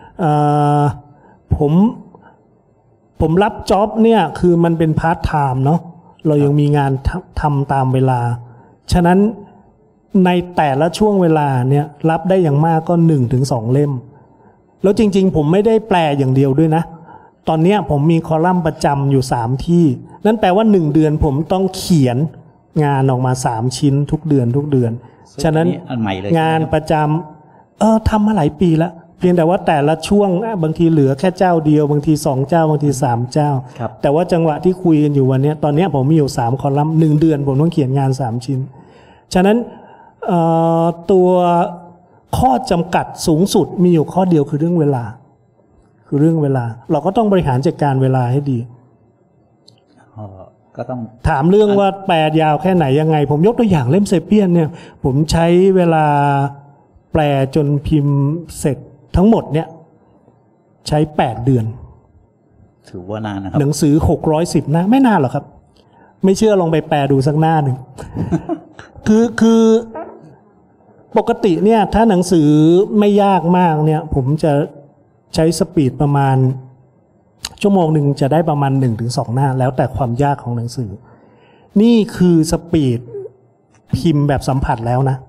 ผมผมรับจ็อบเนี่ยคือมันเป็นพาร์ทไทม์เนาะเรายังมีงานทำตามเวลาฉะนั้นในแต่ละช่วงเวลาเนี่ยรับได้อย่างมากก็หนึ่งถึงสองเล่มแล้วจริงๆผมไม่ได้แปลอย่างเดียวด้วยนะตอนนี้ผมมีคอลัมน์ประจำอยู่สามที่นั่นแปลว่าหนึ่งเดือนผมต้องเขียนงานออกมาสามชิ้นทุกเดือนทุกเดือนฉะนั้นงานประจำเออทำมาหลายปีแล้วเพียงแต่ว่าแต่ละช่วงบางทีเหลือแค่เจ้าเดียวบางทีสองเจ้าบางทีสามเจ้าแต่ว่าจังหวะที่คุยกันอยู่วันนี้ตอนนี้ผมมีอยู่สามคอลัมน์หนึ่งเดือนผมต้องเขียนงานสามชิ้นฉะนั้นตัวข้อจำกัดสูงสุดมีอยู่ข้อเดียวคือเรื่องเวลาคือเรื่องเวลาเราก็ต้องบริหารจัดการเวลาให้ดีก็ต้องถามเรื่องว่าแปลยาวแค่ไหนยังไงผมยกตัวอย่างเล่มเซเปียนเนี่ยผมใช้เวลาแปลจนพิมพ์เสร็จทั้งหมดเนี่ยใช้แปดเดือนถือว่านานนะครับหนังสือหกร้อยสิบหน้าไม่นานหรอกครับ ไม่เชื่อลองไปแปลดูสักหน้าหนึ่ง คือคือปกติเนี่ยถ้าหนังสือไม่ยากมากเนี่ยผมจะใช้สปีดประมาณชั่วโมงหนึ่งจะได้ประมาณหนึ่งถึงสองหน้าแล้วแต่ความยากของหนังสือนี่คือสปีดพิมพ์แบบสัมผัสแล้วนะ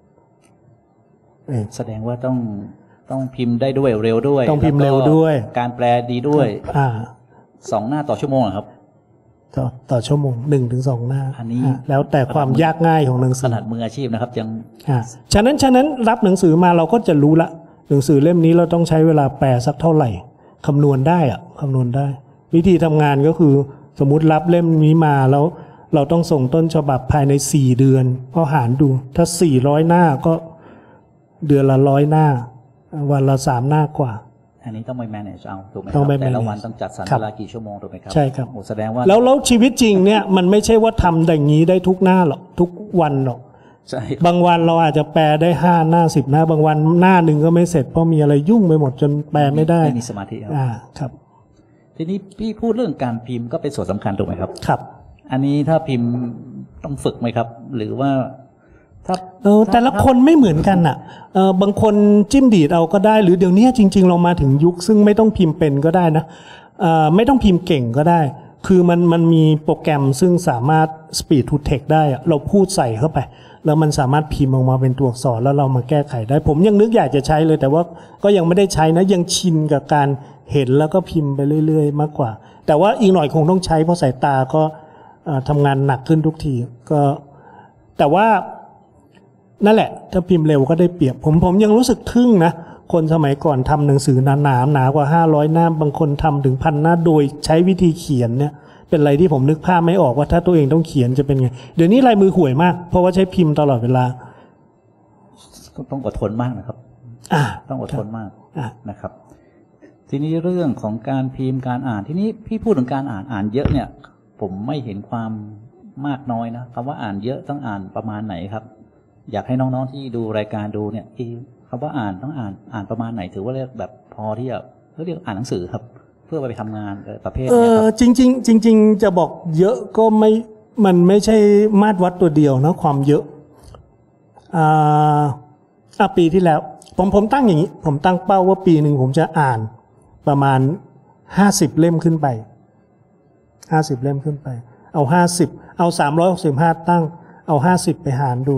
แสดงว่าต้องต้องพิมพ์ได้ด้วยเร็วด้วยต้องพิมพ์เร็วด้วยการแปลดีด้วยอ่าสองหน้าต่อชั่วโมงครับต่อต่อชั่วโมงหนึ่งถึงสองหน้าอันนี้แล้วแต่ความยากง่ายของหนังสือขนาดมืออาชีพนะครับยังอ่าฉะนั้นฉะนั้นรับหนังสือมาเราก็จะรู้ละหนังสือเล่มนี้เราต้องใช้เวลาแปลสักเท่าไหร่คำนวณได้อะคำนวณได้วิธีทำงานก็คือสมมุติรับเล่มนี้มาแล้วเราต้องส่งต้นฉบับภายในสี่เดือนก็หารดูถ้าสี่ร้อยหน้าก็เดือนละร้อยหน้าวันละสามหน้ากว่าอันนี้ต้องไป manage เอาถูกไหมครับแต่ละวันต้องจัดสรรเวลากี่ชั่วโมงถูกไหมครับใช่ครับแสดงว่าแล้วแล้วชีวิตจริงเนี่ยมันไม่ใช่ว่าทำอย่างนี้ได้ทุกหน้าหรอกทุกวันหรอกใช่บางวันเราอาจจะแปลได้ห้าหน้าสิบหน้าบางวันหน้าหนึ่งก็ไม่เสร็จเพราะมีอะไรยุ่งไปหมดจนแปลไม่ได้ไม่มีสมาธิครับอ่าครับทีนี้พี่พูดเรื่องการพิมพ์ก็เป็นส่วนสำคัญถูกไหมครับครับอันนี้ถ้าพิมพ์ต้องฝึกไหมครับหรือว่าถ้าเออแต่ละคนไม่เหมือนกันอ่ะเออบางคนจิ้มดีดเอาก็ได้หรือเดี๋ยวนี้จริงๆเรามาถึงยุคซึ่งไม่ต้องพิมพ์เป็นก็ได้นะเอ่อไม่ต้องพิมพ์เก่งก็ได้คือมันมันมีโปรแกรมซึ่งสามารถ speed to text ได้อะเราพูดใส่เข้าไปแล้วมันสามารถพิมพ์ออกมาเป็นตัวอักษรแล้วเรามาแก้ไขได้ผมยังนึกอยากจะใช้เลยแต่ว่าก็ยังไม่ได้ใช้นะยังชินกับการเห็นแล้วก็พิมพ์ไปเรื่อยๆมากกว่าแต่ว่าอีกหน่อยคงต้องใช้เพราะสายตาก็ทำงานหนักขึ้นทุกทีก็แต่ว่านั่นแหละถ้าพิมพ์เร็วก็ได้เปรียบผมผมยังรู้สึกทึ่งนะคนสมัยก่อนทำหนังสือหนาหนาหนากว่าห้าร้อยหน้าบางคนทำถึงพันหน้าโดยใช้วิธีเขียนเนี่ยเป็นอะไรที่ผมนึกภาพไม่ออกว่าถ้าตัวเองต้องเขียนจะเป็นไงเดี๋ยวนี้ลายมือห่วยมากเพราะว่าใช้พิมพ์ตลอดเวลาต้องอดทนมากนะครับอ่าต้องอดทนมากนะครับทีนี้เรื่องของการพิมพ์การอ่านทีนี้พี่พูดถึงการอ่านอ่านเยอะเนี่ยผมไม่เห็นความมากน้อยนะคำว่าอ่านเยอะต้องอ่านประมาณไหนครับอยากให้น้องๆที่ดูรายการดูเนี่ยคำว่าอ่านต้องอ่านอ่านประมาณไหนถือว่าเรียกแบบพอที่จะเรียกอ่านหนังสือครับเพื่อไปทำงานประเภทนี้ครับจริงๆจริงๆจะบอกเยอะก็ไม่มันไม่ใช่มาตรวัดตัวเดียวนะความเยอะอ่าอ่ะปีที่แล้วผมผมตั้งอย่างนี้ผมตั้งเป้าว่าปีหนึ่งผมจะอ่านประมาณห้าสิบเล่มขึ้นไปห้าสิบเล่มขึ้นไปเอาห้าสิบเอาสามร้อยหกสิบห้าตั้งเอาห้าสิบไปหารดู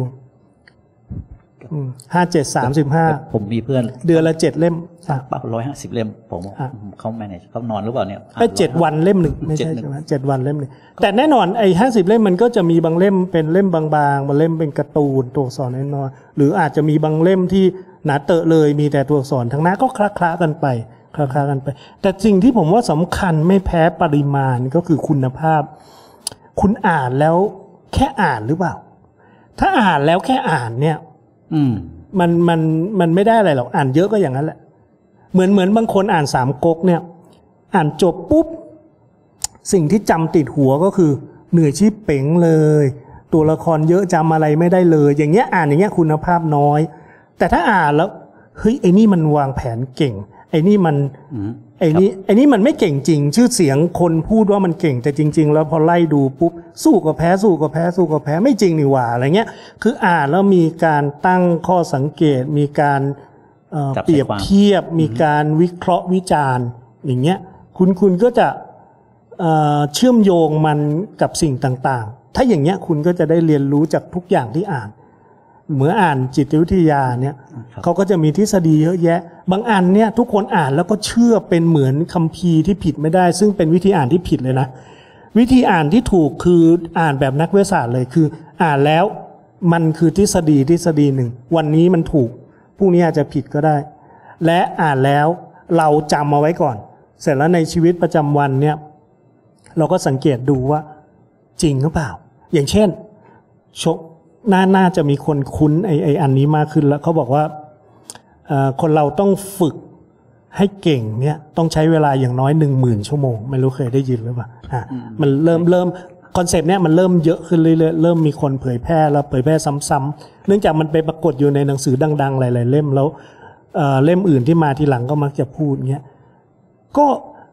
ห้าเจ็ดสามสิบห้าผมมีเพื่อนเดือนละเจ็ดเล่มเป้าร้อยห้าสิบเล่มผมเขา manage เขานอนหรือเปล่าเนี่ยไปเจ็ดวันเล่มหนึ่งไม่ใช่ใช่ไหมเจ็ดวันเล่มหนึ่งแต่แน่นอนไอ้ห้าสิบเล่มมันก็จะมีบางเล่มเป็นเล่มบางๆบางเล่มเป็นการ์ตูนตัวอักษรน้อยๆหรืออาจจะมีบางเล่มที่หนาเตอะเลยมีแต่ตัวอักษรทั้งนั้นก็คละๆกันไปคละๆกันไปแต่สิ่งที่ผมว่าสำคัญไม่แพ้ปริมาณก็คือคุณภาพคุณอ่านแล้วแค่อ่านหรือเปล่าถ้าอ่านแล้วแค่อ่านเนี่ยอืมมันมันมันไม่ได้อะไรหรอกอ่านเยอะก็อย่างนั้นแหละเหมือนเหมือนบางคนอ่านสามก๊กเนี่ยอ่านจบปุ๊บสิ่งที่จำติดหัวก็คือเหนื่อยชิบเป๋งเลยตัวละครเยอะจำอะไรไม่ได้เลยอย่างเงี้ยอ่านอย่างเงี้ยคุณภาพน้อยแต่ถ้าอ่านแล้วเฮ้ยไอ้นี่มันวางแผนเก่งไอ้นี่มันไอ้นี่ไอ้นี่มันไม่เก่งจริงชื่อเสียงคนพูดว่ามันเก่งแต่จริงๆแล้วพอไล่ดูปุ๊บสู้ก็แพ้สู้ก็แพ้สู้ก็แพ้ไม่จริงนี่หว่าอะไรเงี้ยคืออ่านแล้วมีการตั้งข้อสังเกตมีการเปรียบเทียบมีการวิเคราะห์วิจารณ์อย่างเงี้ยคุณคุณก็จะเชื่อมโยงมันกับสิ่งต่างๆถ้าอย่างเงี้ยคุณก็จะได้เรียนรู้จากทุกอย่างที่อ่านเหมือนอ่านจิตวิทยาเนี่ยเขาก็จะมีทฤษฎีเยอะแยะบางอันเนี่ยทุกคนอ่านแล้วก็เชื่อเป็นเหมือนคัมภีร์ที่ผิดไม่ได้ซึ่งเป็นวิธีอ่านที่ผิดเลยนะวิธีอ่านที่ถูกคืออ่านแบบนักวิทยาศาสตร์เลยคืออ่านแล้วมันคือทฤษฎีทฤษฎีหนึ่งวันนี้มันถูกพรุ่งนี้อาจจะผิดก็ได้และอ่านแล้วเราจำเอาไว้ก่อนเสร็จแล้วในชีวิตประจำวันเนี่ยเราก็สังเกตดูว่าจริงหรือเปล่าอย่างเช่นชกน่าน่าจะมีคนคุ้นไอ้ไอ้อันนี้มากขึ้นแล้วเขาบอกว่าคนเราต้องฝึกให้เก่งเนี่ยต้องใช้เวลาอย่างน้อยหนึ่งหมื่นชั่วโมงไม่รู้เคยได้ยินหรือเปล่าอ่ะมันเริ่มเริ่มคอนเซปต์เนี่ยมันเริ่มเยอะขึ้นเรื่อยๆเริ่มมีคนเผยแพร่แล้วเผยแพร่ซ้ำๆเนื่องจากมันไปปรากฏอยู่ในหนังสือดังๆหลายๆเล่มแล้วเล่มอื่นที่มาทีหลังก็มักจะพูดเงี้ยก็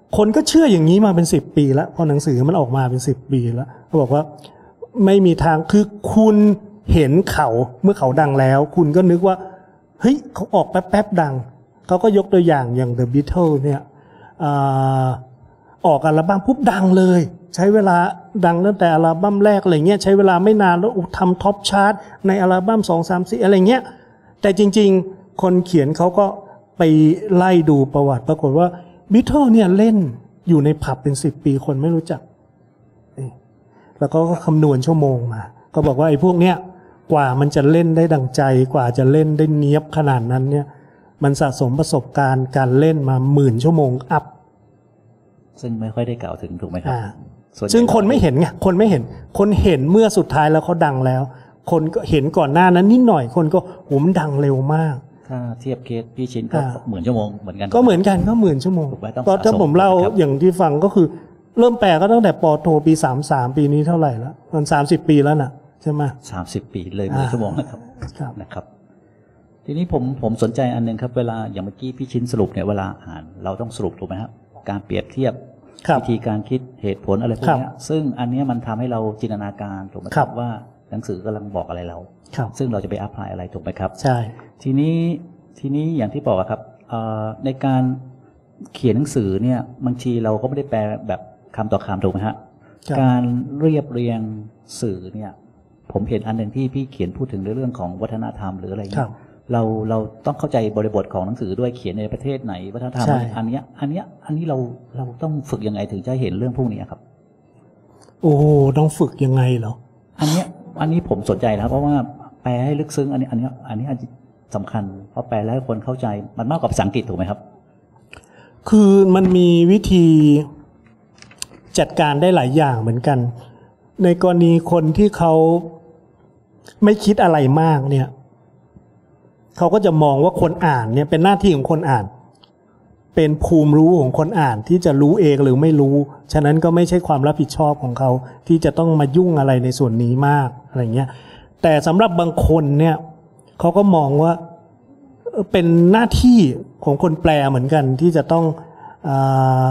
คนก็เชื่ออย่างนี้มาเป็นสิบปีแล้วพอหนังสือมันออกมาเป็นสิบปีแล้วเขาบอกว่าไม่มีทางคือคุณเห็นเขาเมื่อเขาดังแล้วคุณก็นึกว่าเฮ้ยเขาออกแป๊บๆดังเขาก็ยกตัวอย่างอย่าง The Beatles เนี่ยออกอัลบั้มปุ๊บดังเลยใช้เวลาดังตั้งแต่อัลบั้มแรกอะไรเงี้ยใช้เวลาไม่นานแล้วทำท็อปชาร์ตในอัลบั้มสอง สาม สี่อะไรเงี้ยแต่จริงๆคนเขียนเขาก็ไปไล่ดูประวัติปรากฏว่าบิทเทิลเนี่ยเล่นอยู่ในผับเป็นสิบปีคนไม่รู้จักแล้วก็คำนวณชั่วโมงมาก็บอกว่าไอ้พวกเนี้ยกว่ามันจะเล่นได้ดังใจกว่าจะเล่นได้เนียบขนาดนั้นเนี่ยมันสะสมประสบการณ์การเล่นมาหมื่นชั่วโมงอัพซึ่งไม่ค่อยได้กล่าวถึงถูกไหมครับซึ่งคนไม่เห็นไงคนไม่เห็นคนเห็นเมื่อสุดท้ายแล้วเขาดังแล้วคนก็เห็นก่อนหน้านั้นนิดหน่อยคนก็โหมันดังเร็วมากถ้าเทียบเคสพี่ชินก็หมื่นชั่วโมงเหมือนกันก็เหมือนกันก็หมื่นชั่วโมงก็ถ้าผมเล่าอย่างที่ฟังก็คือเริ่มแปลก็ตั้งแต่ป.โทปีสามสิบสามปีนี้เท่าไหร่แล้วมันสามสิบปีแล้วน่ะใช่ไหมสามสิบปีเลยหมื่นชั่วโมงนะครับนะครับทีนี้ผมผมสนใจอันนึงครับเวลาอย่างเมื่อกี้พี่ชินสรุปเนี่ยเวลาอ่านเราต้องสรุปถูกไหมครับการเปรียบเทียบวิธีการคิดเหตุผลอะไรพวกนี้ซึ่งอันนี้มันทำให้เราจินตนาการถูกไหมครับว่าหนังสือกำลังบอกอะไรเราซึ่งเราจะไปอัพพลายอะไรถูกไหมครับใช่ทีนี้ทีนี้อย่างที่บอกครับในการเขียนหนังสือเนี่ยบางทีเราก็ไม่ได้แปลแบบคำต่อคำถูกไหมฮะการเรียบเรียงสื่อเนี่ยผมเห็นอันหนึ่งที่พี่เขียนพูดถึงเรื่องของวัฒนธรรมหรืออะไรเงี้ยเราเราต้องเข้าใจบริบทของหนังสือด้วยเขียนในประเทศไหนวัฒนธรรมอันนี้อันนี้อันนี้เราเราต้องฝึกยังไงถึงจะเห็นเรื่องพวกนี้ครับโอ้ต้องฝึกยังไงเหรออันนี้อันนี้ผมสนใจนะเพราะว่าแปลให้ลึกซึ้งอันนี้อันนี้อันนี้สำคัญเพราะแปลแล้วให้คนเข้าใจมันมากกว่าภาษาอังกฤษถูกไหมครับคือมันมีวิธีจัดการได้หลายอย่างเหมือนกันในกรณีคนที่เขาไม่คิดอะไรมากเนี่ยเขาก็จะมองว่าคนอ่านเนี่ยเป็นหน้าที่ของคนอ่านเป็นภูมิรู้ของคนอ่านที่จะรู้เองหรือไม่รู้ฉะนั้นก็ไม่ใช่ความรับผิดชอบของเขาที่จะต้องมายุ่งอะไรในส่วนนี้มากอะไรเงี้ยแต่สำหรับบางคนเนี่ยเขาก็มองว่าเป็นหน้าที่ของคนแปลเหมือนกันที่จะต้องอ่า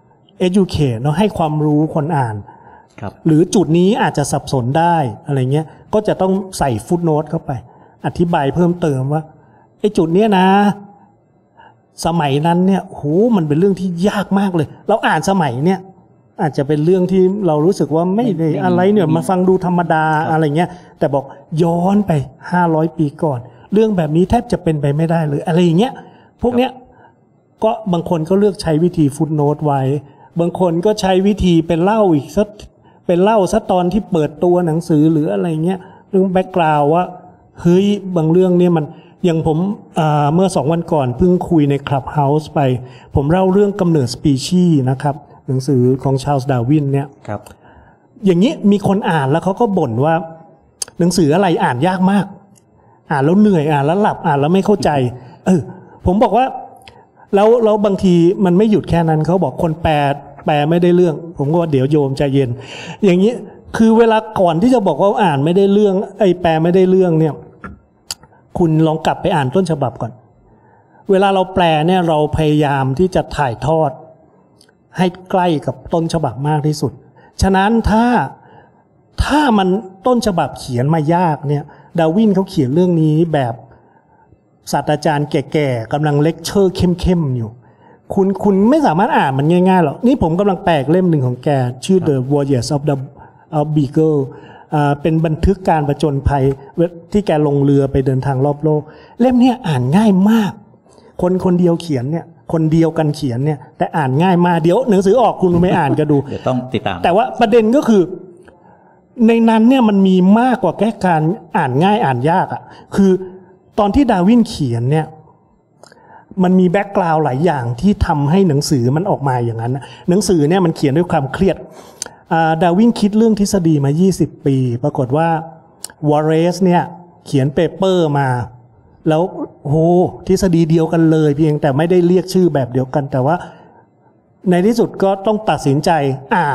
educate เนาะให้ความรู้คนอ่านหรือจุดนี้อาจจะสับสนได้อะไรเงี้ยก็จะต้องใส่ฟุตโนตเข้าไปอธิบายเพิ่มเติมว่าไอ้จุดเนี้ยนะสมัยนั้นเนี่ยโหมันเป็นเรื่องที่ยากมากเลยเราอ่านสมัยเนี่ยอาจจะเป็นเรื่องที่เรารู้สึกว่าไม่ได้อะไรเนี่ยมาฟังดูธรรมดาอะไรเงี้ยแต่บอกย้อนไปห้าร้อยปีก่อนเรื่องแบบนี้แทบจะเป็นไปไม่ได้เลยอะไรอย่างเงี้ยพวกเนี้ยก็บางคนก็เลือกใช้วิธีฟุตโนตไว้บางคนก็ใช้วิธีเป็นเล่าอีกสักเป็นเล่าซะตอนที่เปิดตัวหนังสือหรืออะไรเงี้ยเรื่องแบ็กกราวด์ว่าเฮ้ยบางเรื่องเนี่ยมันอย่างผมเมื่อสองวันก่อนเพิ่งคุยใน Clubhouse ไปผมเล่าเรื่องกำเนิดสปีชีส์นะครับหนังสือของชาร์ลส์ดาร์วินเนี่ยครับอย่างนี้มีคนอ่านแล้วเขาก็บ่นว่าหนังสืออะไรอ่านยากมากอ่านแล้วเหนื่อยอ่านแล้วหลับอ่านแล้วไม่เข้าใจเออผมบอกว่าแล้วแล้วบางทีมันไม่หยุดแค่นั้นเขาบอกคนแปลแปลไม่ได้เรื่องผมก็ว่าเดี๋ยวโยมใจเย็นอย่างนี้คือเวลาก่อนที่จะบอกว่าอ่านไม่ได้เรื่องไอ้แปลไม่ได้เรื่องเนี่ยคุณลองกลับไปอ่านต้นฉบับก่อนเวลาเราแปลเนี่ยเราพยายามที่จะถ่ายทอดให้ใกล้กับต้นฉบับมากที่สุดฉะนั้นถ้าถ้ามันต้นฉบับเขียนมายากเนี่ยดาร์วินเขาเขียนเรื่องนี้แบบศาสตราจารย์แก่ๆกำลังเลคเชอร์เข้มๆอยู่คุณคุณไม่สามารถอ่านมันง่ายๆหรอกนี่ผมกำลังแปลเล่มหนึ่งของแกชื่อ The Voyage of the of Beagle อ่าเป็นบันทึกการผจญภัยที่แกลงเรือไปเดินทางรอบโลกเล่มนี้อ่านง่ายมากคนคนเดียวเขียนเนี่ยคนเดียวกันเขียนเนี่ยแต่อ่านง่ายมากเดี๋ยวหนังสือออกคุณไม่อ่านก็ดูเดี๋ยวต้องติดตามแต่ว่าประเด็นก็คือในนั้นเนี่ยมันมีมากกว่าแค่การอ่านง่ายอ่านยากอ่ะคือตอนที่ดาร์วินเขียนเนี่ยมันมีแบ็กกราวด์หลายอย่างที่ทำให้หนังสือมันออกมาอย่างนั้นหนังสือเนี่ยมันเขียนด้วยความเครียดดาร์วินคิดเรื่องทฤษฎีมายี่สิบปีปรากฏว่าวอเรสเนี่ยเขียนเปเปอร์มาแล้วโหทฤษฎีเดียวกันเลยเพียงแต่ไม่ได้เรียกชื่อแบบเดียวกันแต่ว่าในที่สุดก็ต้องตัดสินใจอ่าน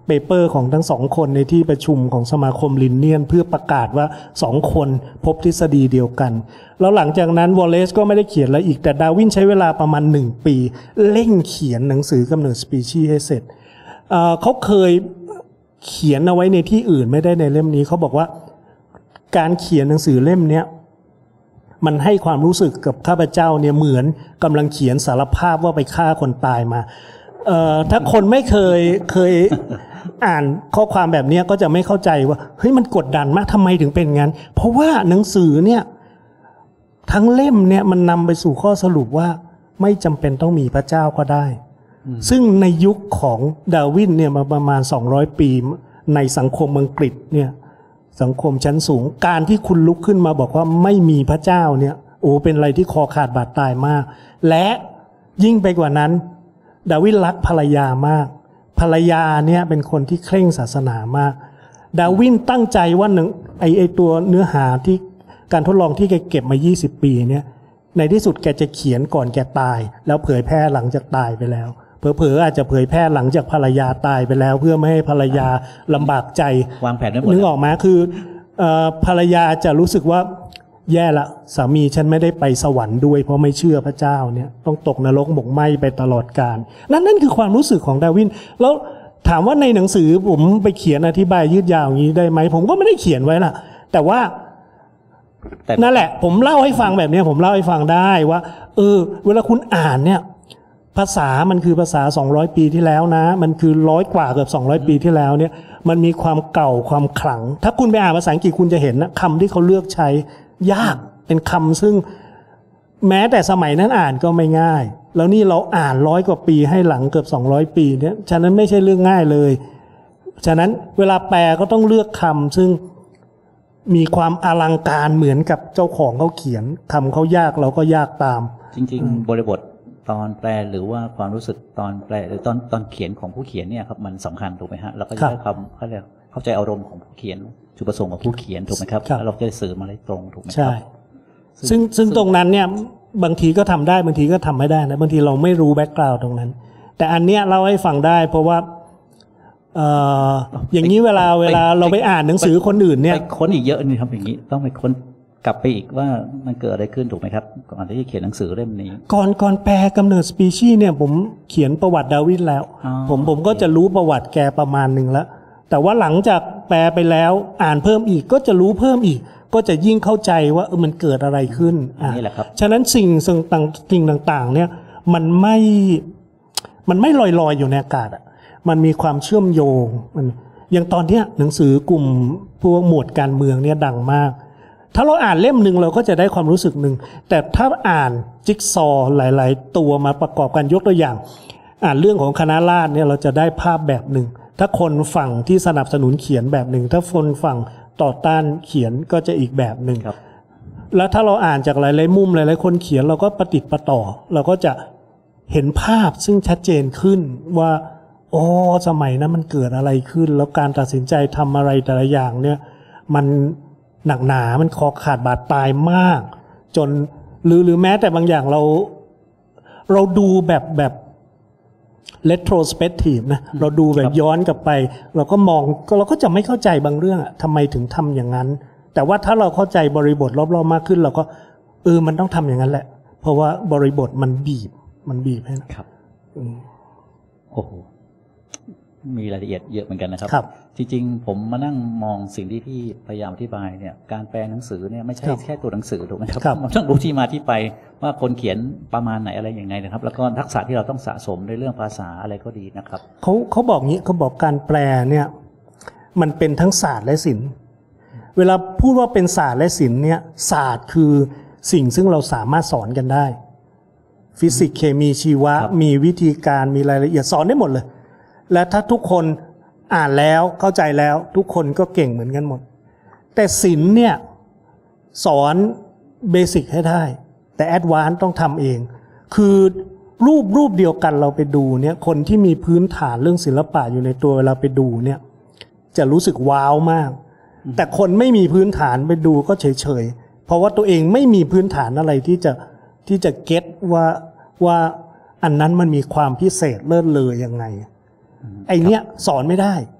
เปเปอร์ของทั้งสองคนในที่ประชุมของสมาคมลินเนียนเพื่อประกาศว่าสองคนพบทฤษฎีเดียวกันแล้วหลังจากนั้นวอลเลซก็ไม่ได้เขียนอะไรอีกแต่ดาร์วินใช้เวลาประมาณหนึ่งปีเร่งเขียนหนังสือกำเนิดสปีชีส์ให้เสร็จ เอ่อเขาเคยเขียนเอาไว้ในที่อื่นไม่ได้ในเล่มนี้เขาบอกว่าการเขียนหนังสือเล่มนี้มันให้ความรู้สึกกับข้าพเจ้าเนี่ยเหมือนกำลังเขียนสารภาพว่าไปฆ่าคนตายมาเอ่อถ้าคนไม่เคยเคยอ่านข้อความแบบนี้ก็จะไม่เข้าใจว่าเฮ้ยมันกดดันมากทำไมถึงเป็นงั้นเพราะว่าหนังสือเนี่ยทั้งเล่มเนี่ยมันนำไปสู่ข้อสรุปว่าไม่จำเป็นต้องมีพระเจ้าก็ได้ซึ่งในยุคของดาร์วินเนี่ยมาประมาณสองร้อยปีในสังคมอังกฤษเนี่ยสังคมชั้นสูงการที่คุณลุกขึ้นมาบอกว่าไม่มีพระเจ้าเนี่ยโอ้เป็นอะไรที่คอขาดบาดตายมากและยิ่งไปกว่านั้นดาร์วินรักภรรยามากภรรยาเนี่ยเป็นคนที่เคร่งศาสนามากดาร์วินตั้งใจว่าหนึ่งไอไอตัวเนื้อหาที่การทดลองที่แกเก็บมายี่สิบปีเนี่ยในที่สุดแกจะเขียนก่อนแกตายแล้วเผยแพร่หลังจากตายไปแล้วเผลอๆอาจจะเผยแพร่หลังจากภรรยาตายไปแล้วเพื่อไม่ให้ภรรยาลำบากใจวางแผนไว้หมดนึกออกมาคือเอ่อภรรยาจะรู้สึกว่าแย่ละสามีฉันไม่ได้ไปสวรรค์ด้วยเพราะไม่เชื่อพระเจ้าเนี่ยต้องตกนรกหมกไหม้ไปตลอดกาลนั่นนั่นคือความรู้สึกของดาร์วินแล้วถามว่าในหนังสือผมไปเขียนอธิบายยืดยาวอย่างนี้ได้ไหมผมก็ไม่ได้เขียนไว้ล่ะแต่ว่านั่นแหละผมเล่าให้ฟังแบบนี้ผมเล่าให้ฟังได้ว่าเออเวลาคุณอ่านเนี่ยภาษามันคือภาษาสองร้อยปีที่แล้วนะมันคือร้อยกว่าเกือบสองร้อยปีที่แล้วเนี่ยมันมีความเก่าความขลังถ้าคุณไปอ่านภาษาอังกฤษคุณจะเห็นนะคำที่เขาเลือกใช้ยากเป็นคำซึ่งแม้แต่สมัยนั้นอ่านก็ไม่ง่ายแล้วนี่เราอ่านร้อยกว่าปีให้หลังเกือบสองร้อยปีเนี่ยฉะนั้นไม่ใช่เรื่องง่ายเลยฉะนั้นเวลาแปลก็ต้องเลือกคำซึ่งมีความอลังการเหมือนกับเจ้าของเขาเขียนคำเขายากเราก็ยากตามจริงๆบริบทตอนแปลหรือว่าความรู้สึกตอนแปลหรือตอนตอนเขียนของผู้เขียนเนี่ยครับมันสำคัญถูกไหมฮะเราก็จะได้ความเขาเรียกเข้าใจอารมณ์ของผู้เขียนจุดประสงค์ของผู้เขียนถูกไหมครับแล้วเราจะสื่อมาได้ตรงถูกไหมครับซึ่งซึ่งตรงนั้นเนี่ยบางทีก็ทำได้บางทีก็ทำไม่ได้นะบางทีเราไม่รู้แบ็กกราวด์ตรงนั้นแต่อันเนี้ยเราให้ฟังได้เพราะว่าเอ่ออย่างนี้เวลาเวลาเราไปอ่านหนังสือคนอื่นเนี่ยไปค้นอีกเยอะนี่ครับอย่างนี้ต้องไปค้นกลับไปอีกว่ามันเกิดอะไรขึ้นถูกไหมครับก่อนที่จะเขียนหนังสือเล่มนี้ก่อนก่อนแปลกำเนิดสปีชีส์เนี่ยผมเขียนประวัติดาร์วินแล้วผมผมก็จะรู้ประวัติแกประมาณหนึ่งแล้วแต่ว่าหลังจากแปลไปแล้วอ่านเพิ่มอีกก็จะรู้เพิ่มอีกก็จะยิ่งเข้าใจว่าเออมันเกิดอะไรขึ้นนี่แหละครับฉะนั้นสิ่งต่างสิ่งต่างๆเนี่ยมันไม่มันไม่ลอยๆ อยู่ในอากาศอ่ะมันมีความเชื่อมโยงมันอย่างตอนเนี้ยหนังสือกลุ่มพวกหมวดการเมืองเนี่ยดังมากถ้าเราอ่านเล่มหนึ่งเราก็จะได้ความรู้สึกหนึ่งแต่ถ้าอ่านจิ๊กซอว์หลายๆตัวมาประกอบกันยกตัวอย่างอ่านเรื่องของคณะราษฎรเนี่ยเราจะได้ภาพแบบหนึ่งถ้าคนฝั่งที่สนับสนุนเขียนแบบหนึ่งถ้าคนฝั่งต่อต้านเขียนก็จะอีกแบบหนึ่งแล้วถ้าเราอ่านจากหลายๆมุมหลายๆคนเขียนเราก็ประติดประต่อเราก็จะเห็นภาพซึ่งชัดเจนขึ้นว่าโอ้สมัยนั้นมันเกิดอะไรขึ้นแล้วการตัดสินใจทำอะไรแต่ละอย่างเนี่ยมันหนักหนามันคอขาดบาดตายมากจนหรือหรือแม้แต่บางอย่างเราเราดูแบบแบบ retrospective นะเราดูแบบย้อนกลับไปเราก็มองก็เราก็จะไม่เข้าใจบางเรื่องทำไมถึงทำอย่างนั้นแต่ว่าถ้าเราเข้าใจบริบทรอบๆมากขึ้นเราก็เออมันต้องทำอย่างนั้นแหละเพราะว่าบริบทมันบีบมันบีบให้ครับโอ้โหมีรายละเอียดเยอะเหมือนกันนะครับครับจริงๆผมมานั่งมองสิ่งที่พี่พยายามอธิบายเนี่ยการแปลหนังสือเนี่ยไม่ใช่แค่ตัวหนังสือถูกไหมครับมันต้องรู้ที่มาที่ไปว่าคนเขียนประมาณไหนอะไรอย่างไงนะครับแล้วก็ทักษะที่เราต้องสะสมในเรื่องภาษาอะไรก็ดีนะครับเขาเขาบอกงี้เขาบอกการแปลเนี่ยมันเป็นทั้งศาสตร์และศิลป์เวลาพูดว่าเป็นศาสตร์และศิลป์เนี่ยศาสตร์คือสิ่งซึ่งเราสามารถสอนกันได้ฟิสิกส์เคมีชีวะมีวิธีการมีรายละเอียดสอนได้หมดเลยและถ้าทุกคนอ่านแล้วเข้าใจแล้วทุกคนก็เก่งเหมือนกันหมดแต่ศิลป์เนี่ยสอนเบสิกให้ได้แต่แอดวานซ์ต้องทำเองคือรูปรูปเดียวกันเราไปดูเนี่ยคนที่มีพื้นฐานเรื่องศิลปะอยู่ในตัวเวลาไปดูเนี่ยจะรู้สึกว้าวมากแต่คนไม่มีพื้นฐานไปดูก็เฉยๆเพราะว่าตัวเองไม่มีพื้นฐานอะไรที่จะที่จะเก็ตว่าว่าอันนั้นมันมีความพิเศษเลิศเลอยังไงไอเนี้ยสอนไม่ได้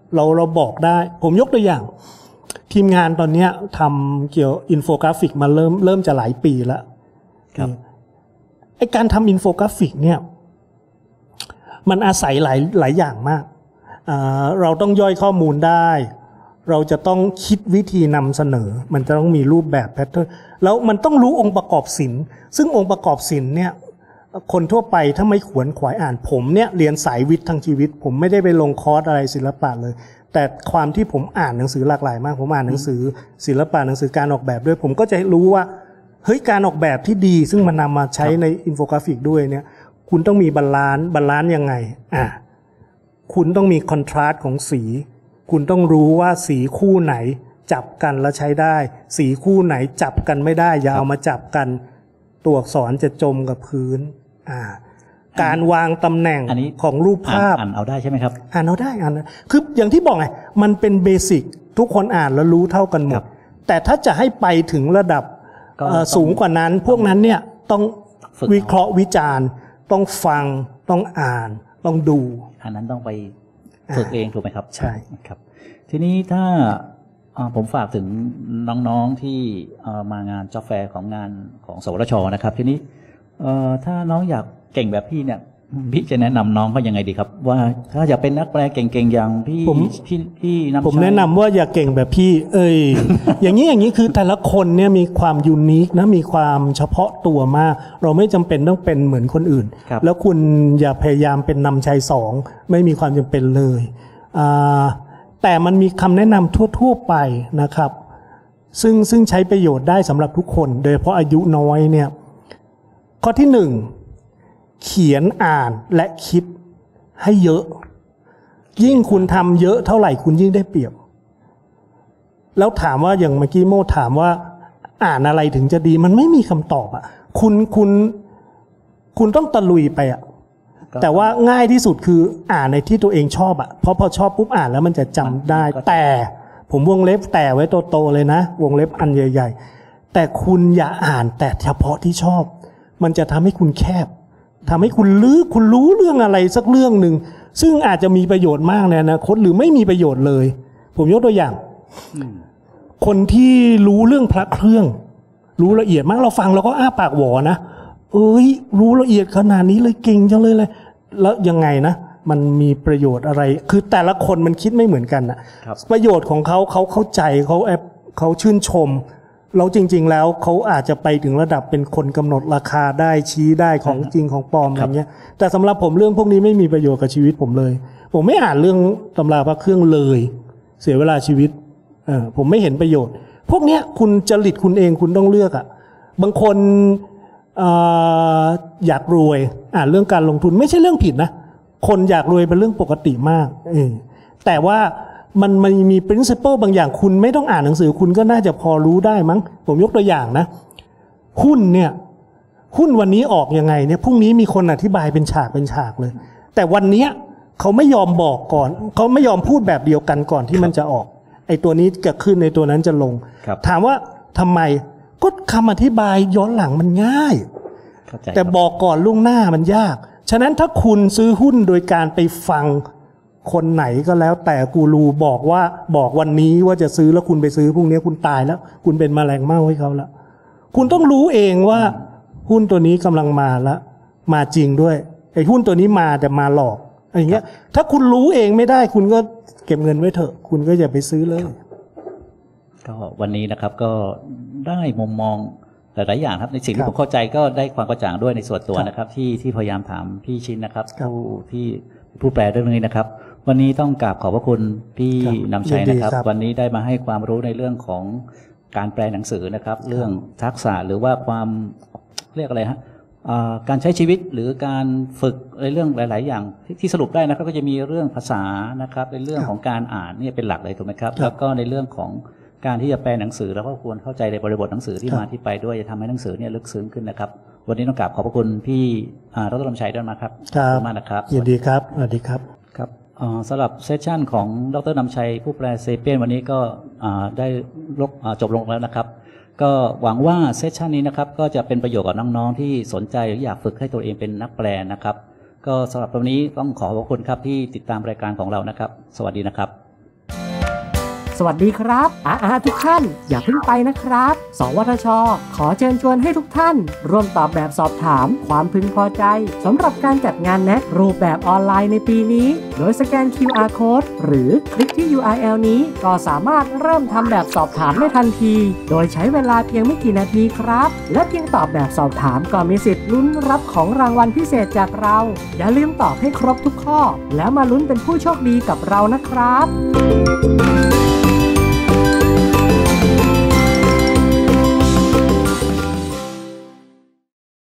เราเราบอกได้ผมยกตัวอย่างทีมงานตอนเนี้ยทำเกี่ยวอินโฟกราฟิกมาเริ่มเริ่มจะหลายปีแล้วครับไอการทำอินโฟกราฟิกเนี่ยมันอาศัยหลายหลายอย่างมากเราต้องย่อยข้อมูลได้เราจะต้องคิดวิธีนำเสนอมันจะต้องมีรูปแบบแพทเทิร์นแล้วมันต้องรู้องค์ประกอบศิลป์ซึ่งองค์ประกอบศิลป์เนี่ยคนทั่วไปถ้าไม่ขวนขวายอ่านผมเนี่ยเรียนสายวิทย์ทั้งชีวิตผมไม่ได้ไปลงคอร์สอะไรศิลปะเลยแต่ความที่ผมอ่านหนังสือหลากหลายมากผมอ่านหนังสือศิลปะหนังสือการออกแบบด้วยผมก็จะรู้ว่าเฮ้ยการออกแบบที่ดีซึ่งมันนำมาใช้ในอินโฟกราฟิกด้วยเนี่ยคุณต้องมีบาลานซ์บาลานซ์ยังไงอ่ะคุณต้องมีคอนทราสต์ของสีคุณต้องรู้ว่าสีคู่ไหนจับกันแล้วใช้ได้สีคู่ไหนจับกันไม่ได้อย่าเอามาจับกันตัวอักษรจะจมกับพื้นอ่าการวางตำแหน่งของรูปภาพอ่านเอาได้ใช่ไหมครับอ่านเอาได้อ่านคืออย่างที่บอกไงมันเป็นเบสิกทุกคนอ่านแล้วรู้เท่ากันหมดแต่ถ้าจะให้ไปถึงระดับสูงกว่านั้นพวกนั้นเนี่ยต้องวิเคราะห์วิจารณ์ต้องฟังต้องอ่านต้องดูอันนั้นต้องไปฝึกเองถูกไหมครับใช่ครับทีนี้ถ้าผมฝากถึงน้องๆที่มางานจ็อบแฟร์ของงานของสวทช.นะครับทีนี้ถ้าน้องอยากเก่งแบบพี่เนี่ยพี่จะแนะนำน้องเขายังไงดีครับว่าถ้าอยากเป็นนักแปลเก่งๆอย่างพี่พี่พี่นำผมแนะนำว่าอย่าเก่งแบบพี่เอ้ย อย่างนี้อย่างนี้คือแต่ละคนเนี่ยมีความยูนิคนะมีความเฉพาะตัวมากเราไม่จำเป็นต้องเป็นเหมือนคนอื่นแล้วคุณอย่าพยายามเป็นนำชัยสองไม่มีความจำเป็นเลยแต่มันมีคำแนะนำทั่วๆไปนะครับซึ่งซึ่งใช้ประโยชน์ได้สำหรับทุกคนโดยเฉพาะอายุน้อยเนี่ยข้อที่หนึ่งเขียนอ่านและคิดให้เยอะยิ่งคุณทำเยอะเท่าไหร่คุณยิ่งได้เปรียบแล้วถามว่าอย่างเมื่อกี้โมถามว่าอ่านอะไรถึงจะดีมันไม่มีคำตอบอ่ะคุณคุณคุณต้องตะลุยไปอ่ะแต่ว่าง่ายที่สุดคืออ่านในที่ตัวเองชอบอ่ะเพราะพอชอบปุ๊บอ่านแล้วมันจะจำได้แต่ผมวงเล็บแต่ไว้โตๆเลยนะวงเล็บอันใหญ่ๆแต่คุณอย่าอ่านแต่เฉพาะที่ชอบมันจะทำให้คุณแคบทำให้คุณลึกคุณรู้เรื่องอะไรสักเรื่องหนึ่งซึ่งอาจจะมีประโยชน์มากในอนาคตหรือไม่มีประโยชน์เลยผมยกตัวอย่างคนที่รู้เรื่องพระเครื่องรู้ละเอียดมากเราฟังเราก็อ้าปากหวอนะเอ้ยรู้ละเอียดขนาดนี้เลยเก่งจังเลยเลยแล้วยังไงนะมันมีประโยชน์อะไรคือแต่ละคนมันคิดไม่เหมือนกันนะประโยชน์ของเขาเขาเข้าใจเขาแอบเขาชื่นชมเราจริงๆแล้วเขาอาจจะไปถึงระดับเป็นคนกำหนดราคาได้ชี้ได้ของจริงของปลอมอะไรเงี้ยแต่สำหรับผมเรื่องพวกนี้ไม่มีประโยชน์กับชีวิตผมเลยผมไม่อ่านเรื่องตำราพระเครื่องเลยเสียเวลาชีวิตเออผมไม่เห็นประโยชน์พวกเนี้ยคุณจริตคุณเองคุณต้องเลือกอ่ะบางคนเอ่ออยากรวยอ่านเรื่องการลงทุนไม่ใช่เรื่องผิดนะคนอยากรวยเป็นเรื่องปกติมากเออแต่ว่ามันมันมี principle บางอย่างคุณไม่ต้องอ่านหนังสือคุณก็น่าจะพอรู้ได้มั้งผมยกตัวอย่างนะหุ้นเนี่ยหุ้นวันนี้ออกยังไงเนี่ยพรุ่งนี้มีคนอธิบายเป็นฉากเป็นฉากเลยแต่วันนี้เขาไม่ยอมบอกก่อนเขาไม่ยอมพูดแบบเดียวกันก่อนที่มันจะออกไอ้ตัวนี้จะขึ้นในตัวนั้นจะลงถามว่าทำไมก็คำอธิบายย้อนหลังมันง่ายแต่บอกก่อนล่วงหน้ามันยากฉะนั้นถ้าคุณซื้อหุ้นโดยการไปฟังคนไหนก็แล้วแต่กูรูบอกว่าบอกวันนี้ว่าจะซื้อแล้วคุณไปซื้อพรุ่งนี้คุณตายแล้วคุณเป็นแมลงเม่าให้เขาแล้วคุณต้องรู้เองว่าหุ้นตัวนี้กำลังมาแล้วมาจริงด้วยไอ้หุ้นตัวนี้มาแต่มาหลอกอย่างเงี้ยถ้าคุณรู้เองไม่ได้คุณก็เก็บเงินไว้เถอะคุณก็อย่าไปซื้อเลยก็วันนี้นะครับก็ได้มุมมองหลายๆอย่างครับในสิ่งที่ผมเข้าใจก็ได้ความกระจ่างด้วยในส่วนตัวนะครับที่ที่พยายามถามพี่ชินนะครับผู้ที่ผู้แปลเรื่องนี้นะครับวันนี้ต้องกราบขอบพระคุณพี่นำชัยนะครับวันนี้ได้มาให้ความรู้ในเรื่องของการแปลหนังสือนะครับเรื่องทักษะหรือว่าความเรียกอะไรฮะการใช้ชีวิตหรือการฝึกในเรื่องหลายๆอย่างที่สรุปได้นะครับก็จะมีเรื่องภาษานะครับในเรื่องของการอ่านนี่เป็นหลักเลยถูกไหมครับแล้วก็ในเรื่องของการที่จะแปลหนังสือเราก็ควรเข้าใจในบริบทหนังสือที่มาที่ไปด้วยจะทำให้หนังสือเนี่ยลึกซึ้งขึ้นนะครับวันนี้ต้องกราบขอบพระคุณพี่ดร.นำชัยด้วยนะครับขอบคุณมากนะครับยินดีครับสวัสดีครับครับสำหรับเซสชั่นของดร.นำชัยผู้แปลเซเปียนวันนี้ก็ได้จบลงแล้วนะครับก็หวังว่าเซสชันนี้นะครับก็จะเป็นประโยชน์กับน้องๆที่สนใจหรืออยากฝึกให้ตัวเองเป็นนักแปลนะครับก็สำหรับวันนี้ต้องขอขอบคุณครับที่ติดตามรายการของเรานะครับสวัสดีนะครับสวัสดีครับอาอาทุกท่านอย่าเพิ่งไปนะครับสวทช.ขอเชิญชวนให้ทุกท่านร่วมตอบแบบสอบถามความพึงพอใจสำหรับการจัดงาน เอ็น เอ ซี รูปแบบออนไลน์ในปีนี้โดยสแกน คิว อาร์ Code หรือคลิกที่ ยู อาร์ แอล นี้ก็สามารถเริ่มทำแบบสอบถามได้ทันทีโดยใช้เวลาเพียงไม่กี่นาทีครับและเพียงตอบแบบสอบถามก็มีสิทธิ์ลุ้นรับของรางวัลพิเศษจากเราอย่าลืมตอบให้ครบทุกข้อแล้วมาลุ้นเป็นผู้โชคดีกับเรานะครับ